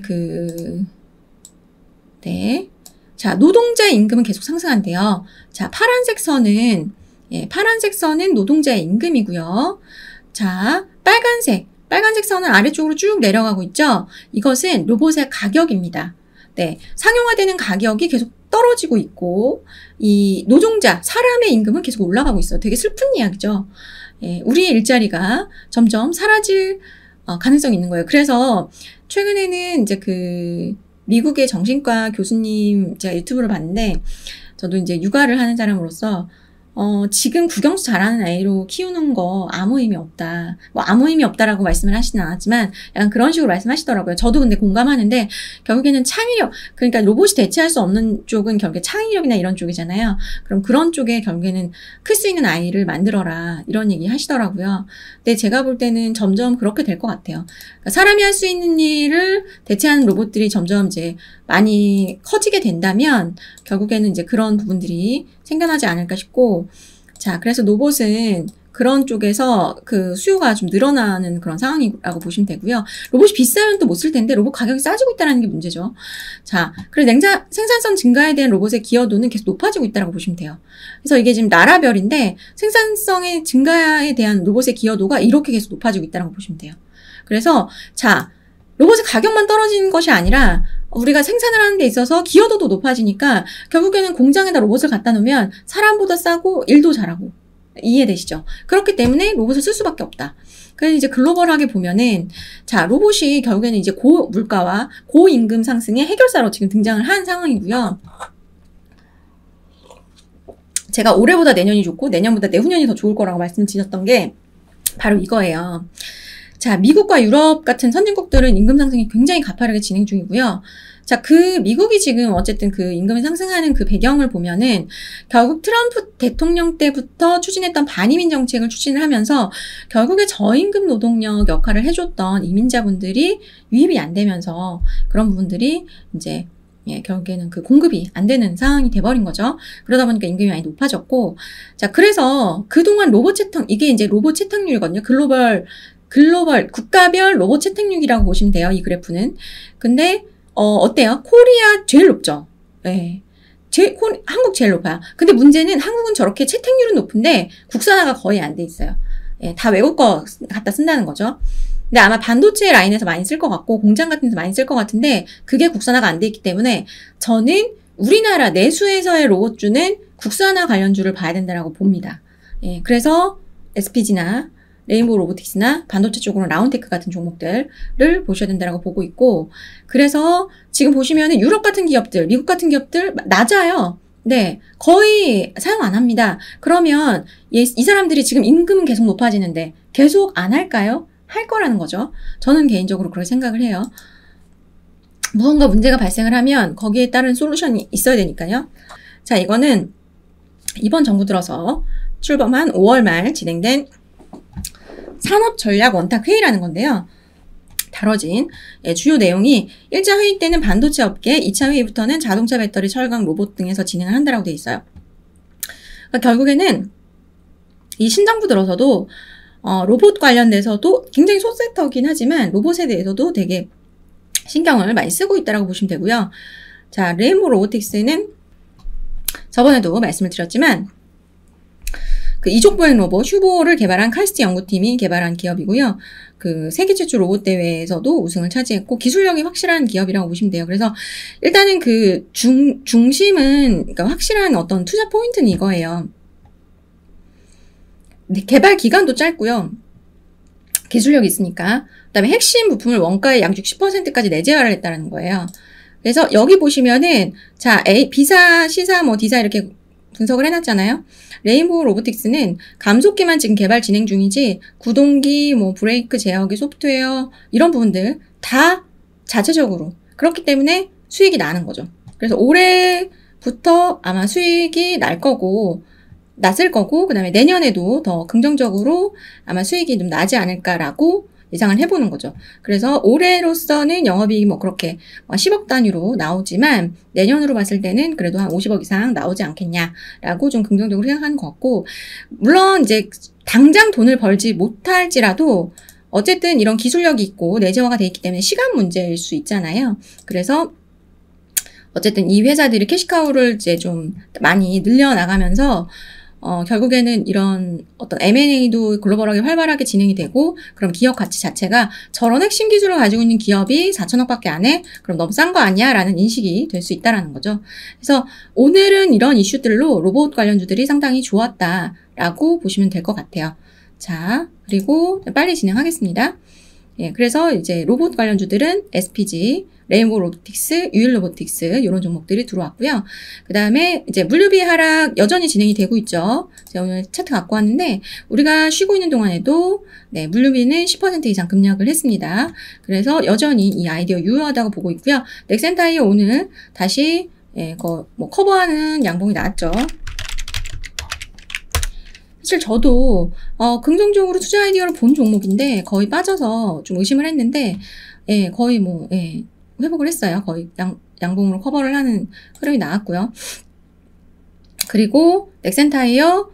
자, 노동자 임금은 계속 상승한대요. 자, 파란색 선은 노동자의 임금이고요. 자, 빨간색 선은 아래쪽으로 쭉 내려가고 있죠? 이것은 로봇의 가격입니다. 네, 상용화되는 가격이 계속 떨어지고 있고, 이 노동자, 사람의 임금은 계속 올라가고 있어요. 되게 슬픈 이야기죠. 우리의 일자리가 점점 사라질 가능성이 있는 거예요. 그래서 최근에는 이제 미국의 정신과 교수님 제가 유튜브를 봤는데, 저도 이제 육아를 하는 사람으로서 지금 국영수 잘하는 아이로 키우는 거 아무 의미 없다. 뭐 아무 의미 없다라고 말씀을 하시진 않았지만 약간 그런 식으로 말씀하시더라고요. 저도 근데 공감하는데 결국에는 창의력, 그러니까 로봇이 대체할 수 없는 쪽은 결국에 창의력이나 이런 쪽이잖아요. 그럼 그런 쪽에 결국에는 클 수 있는 아이를 만들어라 이런 얘기 하시더라고요. 근데 제가 볼 때는 점점 그렇게 될 것 같아요. 그러니까 사람이 할 수 있는 일을 대체하는 로봇들이 점점 이제 많이 커지게 된다면 결국에는 이제 그런 부분들이 생겨나지 않을까 싶고, 자, 그래서 로봇은 그런 쪽에서 수요가 좀 늘어나는 그런 상황이라고 보시면 되고요. 로봇이 비싸면 또 못 쓸 텐데 로봇 가격이 싸지고 있다는 게 문제죠. 자, 그래서 생산성 증가에 대한 로봇의 기여도는 계속 높아지고 있다고 보시면 돼요. 그래서 이게 지금 나라별인데 생산성의 증가에 대한 로봇의 기여도가 이렇게 계속 높아지고 있다고 보시면 돼요. 그래서 자, 로봇의 가격만 떨어지는 것이 아니라 우리가 생산을 하는 데 있어서 기여도도 높아지니까 결국에는 공장에다 로봇을 갖다 놓으면 사람보다 싸고 일도 잘하고. 이해되시죠? 그렇기 때문에 로봇을 쓸 수밖에 없다. 그래서 이제 글로벌하게 보면은, 자, 로봇이 결국에는 이제 고물가와 고임금 상승의 해결사로 지금 등장을 한 상황이고요. 제가 올해보다 내년이 좋고 내년보다 내후년이 더 좋을 거라고 말씀드렸던 게 바로 이거예요. 자, 미국과 유럽 같은 선진국들은 임금 상승이 굉장히 가파르게 진행 중이고요. 자, 미국이 지금 어쨌든 그 임금이 상승하는 그 배경을 보면은 결국 트럼프 대통령 때부터 추진했던 반이민 정책을 추진을 하면서 결국에 저임금 노동력 역할을 해줬던 이민자분들이 유입이 안 되면서 그런 부분들이 이제 결국에는 그 공급이 안 되는 상황이 돼버린 거죠. 그러다 보니까 임금이 많이 높아졌고, 자, 그래서 그동안 이게 이제 로봇 채택률이거든요. 글로벌 국가별 로봇 채택률이라고 보시면 돼요. 이 그래프는. 근데 어때요? 코리아 제일 높죠? 네. 한국 제일 높아요. 근데 문제는 한국은 저렇게 채택률은 높은데 국산화가 거의 안 돼 있어요. 예, 다 외국 거 갖다 쓴다는 거죠. 근데 아마 반도체 라인에서 많이 쓸 것 같고 공장 같은 데서 많이 쓸 것 같은데 그게 국산화가 안 돼 있기 때문에 저는 우리나라 내수에서의 로봇주는 국산화 관련주를 봐야 된다고 봅니다. 예, 그래서 SPG나 레인보우 로보틱스나 반도체 쪽으로는 라운테크 같은 종목들을 보셔야 된다고 보고 있고, 그래서 지금 보시면은 유럽 같은 기업들, 미국 같은 기업들 낮아요. 네, 거의 사용 안 합니다. 그러면 이 사람들이 지금 임금은 계속 높아지는데 계속 안 할까요? 할 거라는 거죠. 저는 개인적으로 그렇게 생각을 해요. 무언가 문제가 발생을 하면 거기에 따른 솔루션이 있어야 되니까요. 자, 이거는 이번 정부 들어서 출범한 5월 말 진행된 산업전략원탁회의라는 건데요. 다뤄진 주요 내용이 1차 회의 때는 반도체 업계, 2차 회의부터는 자동차 배터리, 철강, 로봇 등에서 진행을 한다라고 되어 있어요. 그러니까 결국에는 이 신정부 들어서도 로봇 관련돼서도 굉장히 소섹터긴 하지만 로봇에 대해서도 되게 신경을 많이 쓰고 있다라고 보시면 되고요. 자, 레인보우 로보틱스는 저번에도 말씀을 드렸지만 그 이족보행 로봇 휴보를 개발한 칼스트 연구팀이 개발한 기업이고요. 그 세계 최초 로봇 대회에서도 우승을 차지했고 기술력이 확실한 기업이라고 보시면 돼요. 그래서 일단은 그 중심은 그러니까 확실한 어떤 투자 포인트는 이거예요. 개발 기간도 짧고요. 기술력이 있으니까. 그다음에 핵심 부품을 원가의 약 60%까지 내재화를 했다는 거예요. 그래서 여기 보시면은 자, B사, C사, D사 이렇게 분석을 해놨잖아요. 레인보우 로보틱스는 감속기만 지금 개발 진행 중이지 구동기, 브레이크 제어기, 소프트웨어 이런 부분들 다 자체적으로 그렇기 때문에 수익이 나는 거죠. 그래서 올해부터 아마 수익이 났을 거고 그 다음에 내년에도 더 긍정적으로 아마 수익이 좀 나지 않을까라고 예상을 해보는 거죠. 그래서 올해로서는 영업이익이 그렇게 10억 단위로 나오지만 내년으로 봤을 때는 그래도 한 50억 이상 나오지 않겠냐라고 좀 긍정적으로 생각하는 것 같고, 물론 이제 당장 돈을 벌지 못할지라도 어쨌든 이런 기술력이 있고 내재화가 돼 있기 때문에 시간 문제일 수 있잖아요. 그래서 어쨌든 이 회사들이 캐시카우를 이제 좀 많이 늘려나가면서 결국에는 이런 어떤 M&A도 글로벌하게 활발하게 진행이 되고, 그럼 기업 가치 자체가 저런 핵심 기술을 가지고 있는 기업이 4천억밖에 안 해? 그럼 너무 싼 거 아니야? 라는 인식이 될 수 있다라는 거죠. 그래서 오늘은 이런 이슈들로 로봇 관련주들이 상당히 좋았다라고 보시면 될 것 같아요. 자, 그리고 빨리 진행하겠습니다. 예, 그래서 이제 로봇 관련주들은 SPG, 레인보우 로보틱스, 유일 로보틱스 이런 종목들이 들어왔고요. 그 다음에 이제 물류비 하락 여전히 진행이 되고 있죠. 제가 오늘 차트 갖고 왔는데 우리가 쉬고 있는 동안에도 물류비는 10% 이상 급락을 했습니다. 그래서 여전히 이 아이디어 유효하다고 보고 있고요. 넥센타이어 오늘 다시 커버하는 양봉이 나왔죠. 사실 저도 긍정적으로 투자 아이디어를 본 종목인데 거의 빠져서 좀 의심을 했는데 거의 회복을 했어요. 거의 양봉으로 커버를 하는 흐름이 나왔고요. 그리고 넥센타이어,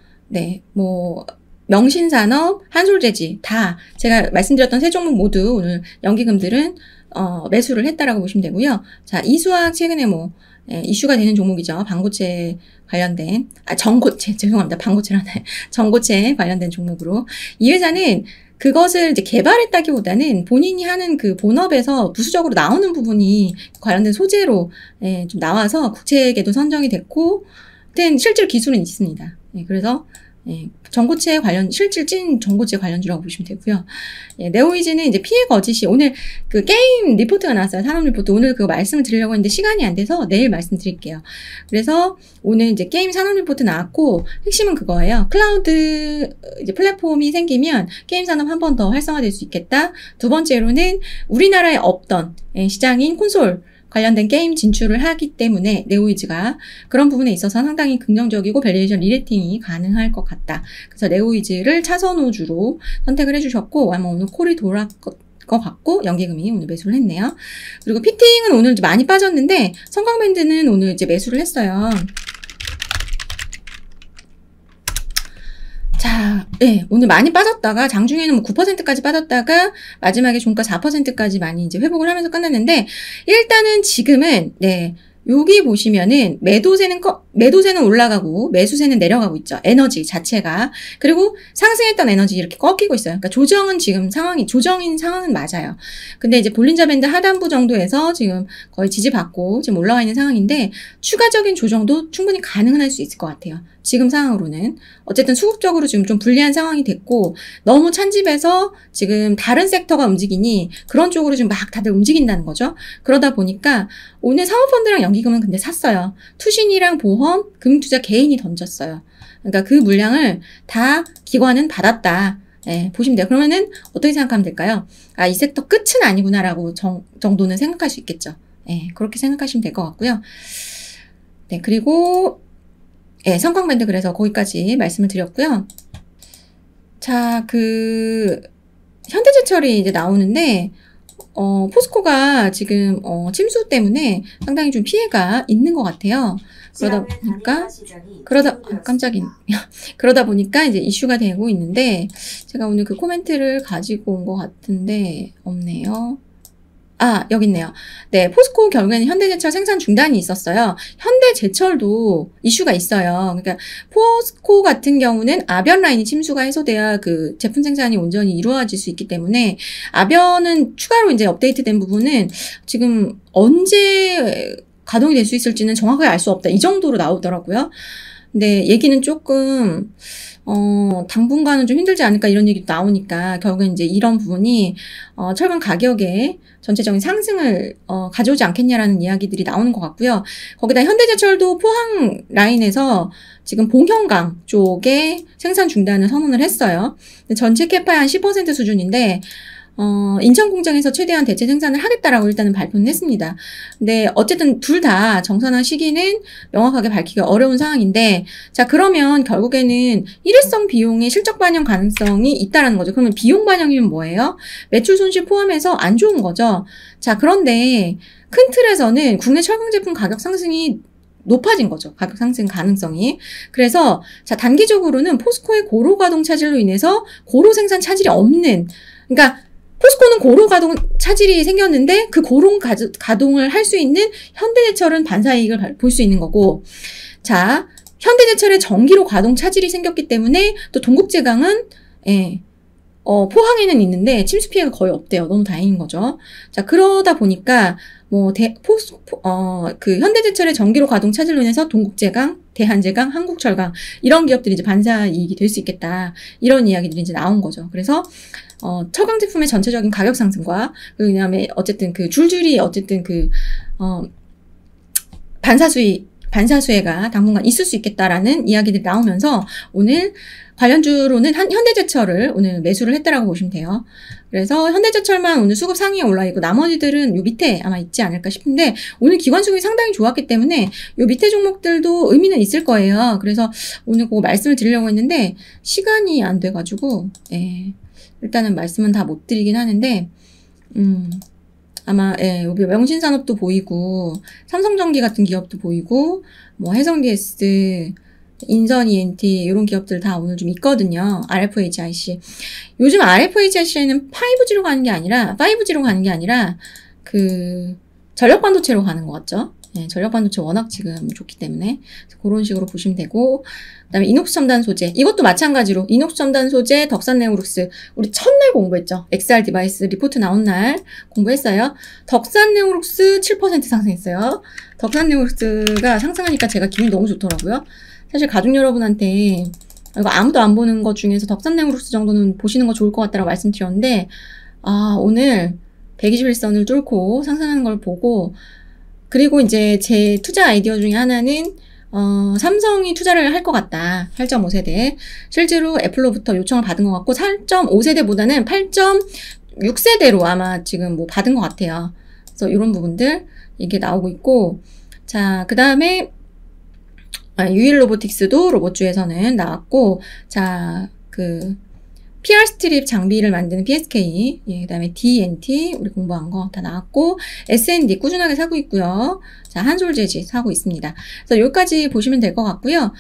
명신산업, 한솔재지 다 제가 말씀드렸던 세 종목 모두 오늘 연기금들은 매수를 했다라고 보시면 되고요. 자, 이수학 최근에 이슈가 되는 종목이죠. 반고체 관련된, 전고체, 죄송합니다. 반고체라네. 전고체 관련된 종목으로. 이 회사는 그것을 이제 개발했다기보다는 본인이 하는 그 본업에서 부수적으로 나오는 부분이 관련된 소재로 좀 나와서 국책에도 선정이 됐고, 실제로 기술은 있습니다. 그래서 전고체 관련, 실질 찐 전고체 관련주라고 보시면 되고요. 네오이즈는 이제 피해 거짓이, 오늘 그 게임 리포트가 나왔어요. 산업 리포트. 오늘 그거 말씀을 드리려고 했는데 시간이 안 돼서 내일 말씀드릴게요. 그래서 오늘 이제 게임 산업 리포트 나왔고, 핵심은 그거예요. 클라우드 이제 플랫폼이 생기면 게임 산업 한 번 더 활성화될 수 있겠다. 두 번째로는 우리나라에 없던 시장인 콘솔 관련된 게임 진출을 하기 때문에 네오이즈가 그런 부분에 있어서 상당히 긍정적이고 밸류에이션 리레이팅이 가능할 것 같다. 그래서 네오이즈를 차선호주로 선택을 해주셨고, 아마 오늘 콜이 돌아갈 것 같고, 연계금이 오늘 매수를 했네요. 그리고 피팅은 오늘 이제 많이 빠졌는데 성광밴드는 오늘 이제 매수를 했어요. 자, 오늘 많이 빠졌다가, 장중에는 뭐 9%까지 빠졌다가, 마지막에 종가 4%까지 많이 이제 회복을 하면서 끝났는데, 일단은 지금은, 여기 보시면은, 매도세는 올라가고, 매수세는 내려가고 있죠. 에너지 자체가. 그리고 상승했던 에너지 이렇게 꺾이고 있어요. 그러니까 조정은 지금 조정인 상황은 맞아요. 근데 이제 볼린저 밴드 하단부 정도에서 지금 거의 지지받고 지금 올라와 있는 상황인데, 추가적인 조정도 충분히 가능은 할 수 있을 것 같아요. 지금 상황으로는. 어쨌든 수급적으로 지금 좀 불리한 상황이 됐고, 너무 찬집에서 지금 다른 섹터가 움직이니 그런 쪽으로 지금 막 다들 움직인다는 거죠. 그러다 보니까 오늘 사모펀드랑 연기금은 근데 샀어요. 투신이랑 보험, 금융투자 개인이 던졌어요. 그러니까 그 물량을 다 기관은 받았다. 보시면 돼요. 그러면은 어떻게 생각하면 될까요? 아, 이 섹터 끝은 아니구나라고 정도는 생각할 수 있겠죠. 그렇게 생각하시면 될 것 같고요. 그리고 성광밴드 그래서 거기까지 말씀을 드렸고요. 자, 현대제철이 이제 나오는데, 포스코가 지금, 침수 때문에 상당히 좀 피해가 있는 것 같아요. 그러다 보니까 이제 이슈가 되고 있는데, 제가 오늘 그 코멘트를 가지고 온 것 같은데, 없네요. 아, 여기 있네요. 포스코 결국에는 현대제철 생산 중단이 있었어요. 현대제철도 이슈가 있어요. 그러니까 포스코 같은 경우는 아변 라인이 침수가 해소돼야 그 제품 생산이 온전히 이루어질 수 있기 때문에, 아변은 추가로 이제 업데이트된 부분은 지금 언제 가동이 될 수 있을지는 정확하게 알 수 없다. 이 정도로 나오더라고요. 근데 얘기는 조금 당분간은 좀 힘들지 않을까 이런 얘기도 나오니까, 결국엔 이제 이런 부분이 철강 가격에 전체적인 상승을 가져오지 않겠냐라는 이야기들이 나오는 것 같고요. 거기다 현대제철도 포항 라인에서 지금 봉현강 쪽에 생산 중단을 선언을 했어요. 전체 캐파의 한 10% 수준인데, 인천 공장에서 최대한 대체 생산을 하겠다라고 일단은 발표는 했습니다. 근데 어쨌든 둘 다 정산화 시기는 명확하게 밝히기가 어려운 상황인데, 자, 그러면 결국에는 일회성 비용의 실적 반영 가능성이 있다라는 거죠. 그러면 비용 반영이면 뭐예요? 매출 손실 포함해서 안 좋은 거죠. 자, 그런데 큰 틀에서는 국내 철강 제품 가격 상승이 높아진 거죠. 가격 상승 가능성이. 그래서 자, 단기적으로는 포스코의 고로 가동 차질로 인해서 고로 생산 차질이 없는, 그러니까 포스코는 고로 가동 차질이 생겼는데 그 고로 가동을 할 수 있는 현대제철은 반사이익을 볼 수 있는 거고, 자, 현대제철의 전기로 가동 차질이 생겼기 때문에 또 동국제강은 포항에는 있는데 침수 피해가 거의 없대요. 너무 다행인 거죠. 자, 그러다 보니까 그 현대제철의 전기로 가동 차질로 인해서 동국제강, 대한제강, 한국철강 이런 기업들이 이제 반사이익이 될 수 있겠다. 이런 이야기들이 이제 나온 거죠. 그래서 철강 제품의 전체적인 가격 상승과 그다음에 어쨌든 그 줄줄이 어쨌든 그 반사수혜가 당분간 있을 수 있겠다라는 이야기들이 나오면서 오늘 관련주로는 현대제철을 오늘 매수를 했다라고 보시면 돼요. 그래서 현대제철만 오늘 수급 상위에 올라 있고 나머지들은 요 밑에 아마 있지 않을까 싶은데, 오늘 기관 수급이 상당히 좋았기 때문에 요 밑에 종목들도 의미는 있을 거예요. 그래서 오늘 그거 말씀을 드리려고 했는데 시간이 안 돼가지고 일단은 말씀은 다 못 드리긴 하는데, 아마, 여기 명신산업도 보이고, 삼성전기 같은 기업도 보이고, 뭐, 해성GS, 인선 ENT, 이런 기업들 다 오늘 좀 있거든요. RFHIC. 요즘 RFHIC는 5G로 가는 게 아니라, 전력 반도체로 가는 것 같죠? 전력 반도체 워낙 지금 좋기 때문에 그런 식으로 보시면 되고, 그다음에 이녹스 첨단 소재, 이것도 마찬가지로 이녹스 첨단 소재, 덕산 네오룩스 우리 첫날 공부했죠. XR 디바이스 리포트 나온 날 공부했어요. 덕산 네오룩스 7% 상승했어요. 덕산 네오룩스가 상승하니까 제가 기분이 너무 좋더라고요. 사실 가족 여러분한테 이거 아무도 안 보는 것 중에서 덕산 네오룩스 정도는 보시는 거 좋을 것 같다라고 말씀드렸는데, 오늘 121선을 뚫고 상승하는 걸 보고, 그리고 이제 제 투자 아이디어 중에 하나는 삼성이 투자를 할 것 같다. 8.5세대. 실제로 애플로부터 요청을 받은 것 같고 8.5세대보다는 8.6세대로 아마 지금 뭐 받은 것 같아요. 그래서 이런 부분들 이게 나오고 있고, 자, 그 다음에 유일 로보틱스도 로봇주에서는 나왔고, 자, PR 스트립 장비를 만드는 PSK, 그 다음에 DNT, 우리 공부한 거 다 나왔고, S&D 꾸준하게 사고 있고요. 자, 한솔재지 사고 있습니다. 그래서 여기까지 보시면 될 것 같고요.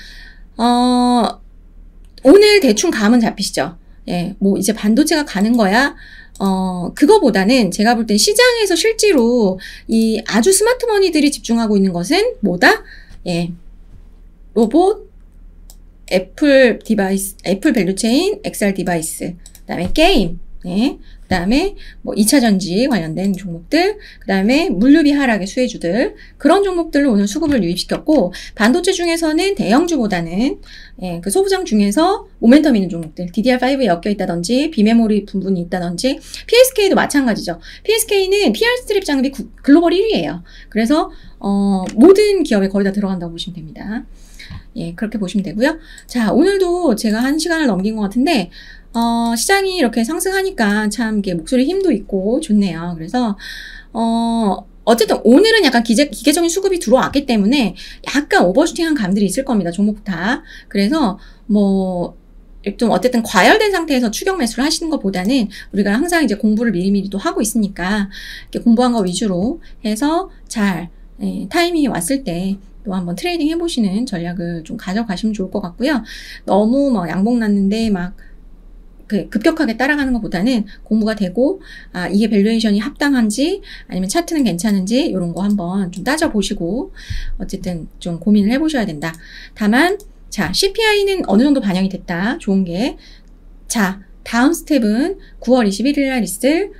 오늘 대충 감은 잡히시죠? 예, 뭐 이제 반도체가 가는 거야. 그거보다는 제가 볼 땐 시장에서 실제로 이 아주 스마트머니들이 집중하고 있는 것은 뭐다? 예, 로봇, 애플 디바이스, 애플 밸류체인, XR 디바이스, 그 다음에 게임, 그 다음에 뭐 2차 전지 관련된 종목들, 그 다음에 물류비 하락의 수혜주들, 그런 종목들로 오늘 수급을 유입시켰고, 반도체 중에서는 대형주보다는 그 소부장 중에서 모멘텀 있는 종목들, DDR5에 엮여 있다든지 비메모리 부분이 있다든지, PSK도 마찬가지죠. PSK는 PR 스트립 장비 글로벌 1위예요. 그래서 모든 기업에 거의 다 들어간다고 보시면 됩니다. 예, 그렇게 보시면 되고요. 자, 오늘도 제가 1시간을 넘긴 것 같은데, 시장이 이렇게 상승하니까 참 이게 목소리 힘도 있고 좋네요. 그래서, 어쨌든 오늘은 약간 기계적인 수급이 들어왔기 때문에 약간 오버슈팅한 감들이 있을 겁니다. 종목 다. 그래서 좀 어쨌든 과열된 상태에서 추격 매수를 하시는 것보다는 우리가 항상 이제 공부를 미리미리도 하고 있으니까 이렇게 공부한 거 위주로 해서 잘, 타이밍이 왔을 때 또 한번 트레이딩 해보시는 전략을 좀 가져가시면 좋을 것 같고요. 너무 양봉 났는데 급격하게 따라가는 것보다는 공부가 되고, 이게 밸류에이션이 합당한지, 아니면 차트는 괜찮은지, 이런 거 한번 좀 따져보시고, 어쨌든 좀 고민을 해보셔야 된다. 다만, 자, CPI는 어느 정도 반영이 됐다. 좋은 게. 자, 다음 스텝은 9월 21일 날 있을,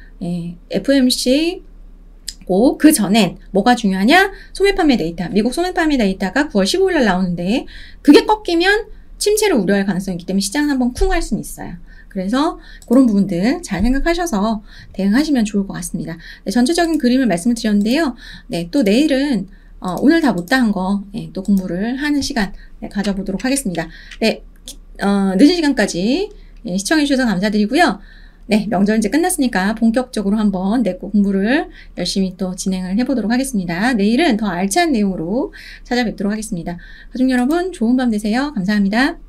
FOMC, 그 전엔 뭐가 중요하냐? 소매 판매 데이터. 미국 소매 판매 데이터가 9월 15일 날 나오는데, 그게 꺾이면 침체를 우려할 가능성이 있기 때문에 시장은 한번 쿵 할 수는 있어요. 그래서 그런 부분들 잘 생각하셔서 대응하시면 좋을 것 같습니다. 네, 전체적인 그림을 말씀을 드렸는데요. 네, 또 내일은 오늘 다 못다한 거 또 공부를 하는 시간 가져보도록 하겠습니다. 네, 늦은 시간까지 시청해 주셔서 감사드리고요. 네, 명절 이제 끝났으니까 본격적으로 한번 공부를 열심히 또 진행을 해보도록 하겠습니다. 내일은 더 알찬 내용으로 찾아뵙도록 하겠습니다. 가족 여러분, 좋은 밤 되세요. 감사합니다.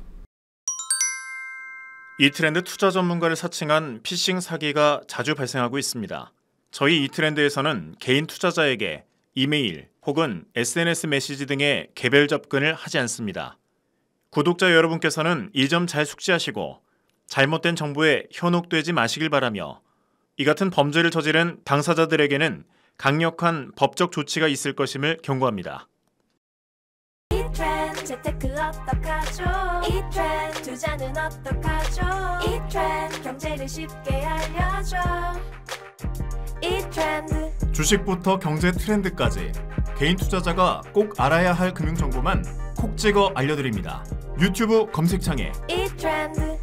이트렌드 투자 전문가를 사칭한 피싱 사기가 자주 발생하고 있습니다. 저희 이트렌드에서는 개인 투자자에게 이메일 혹은 SNS 메시지 등의 개별 접근을 하지 않습니다. 구독자 여러분께서는 이 점 잘 숙지하시고 잘못된 정보에 현혹되지 마시길 바라며, 이 같은 범죄를 저지른 당사자들에게는 강력한 법적 조치가 있을 것임을 경고합니다. 이트렌드 재테크 어떡하죠? 이트렌드 투자는 어떡하죠? 이트렌드 경제를 쉽게 알려줘. 이트렌드 주식부터 경제 트렌드까지 개인 투자자가 꼭 알아야 할 금융 정보만 콕 찍어 알려드립니다. 유튜브 검색창에 이트렌드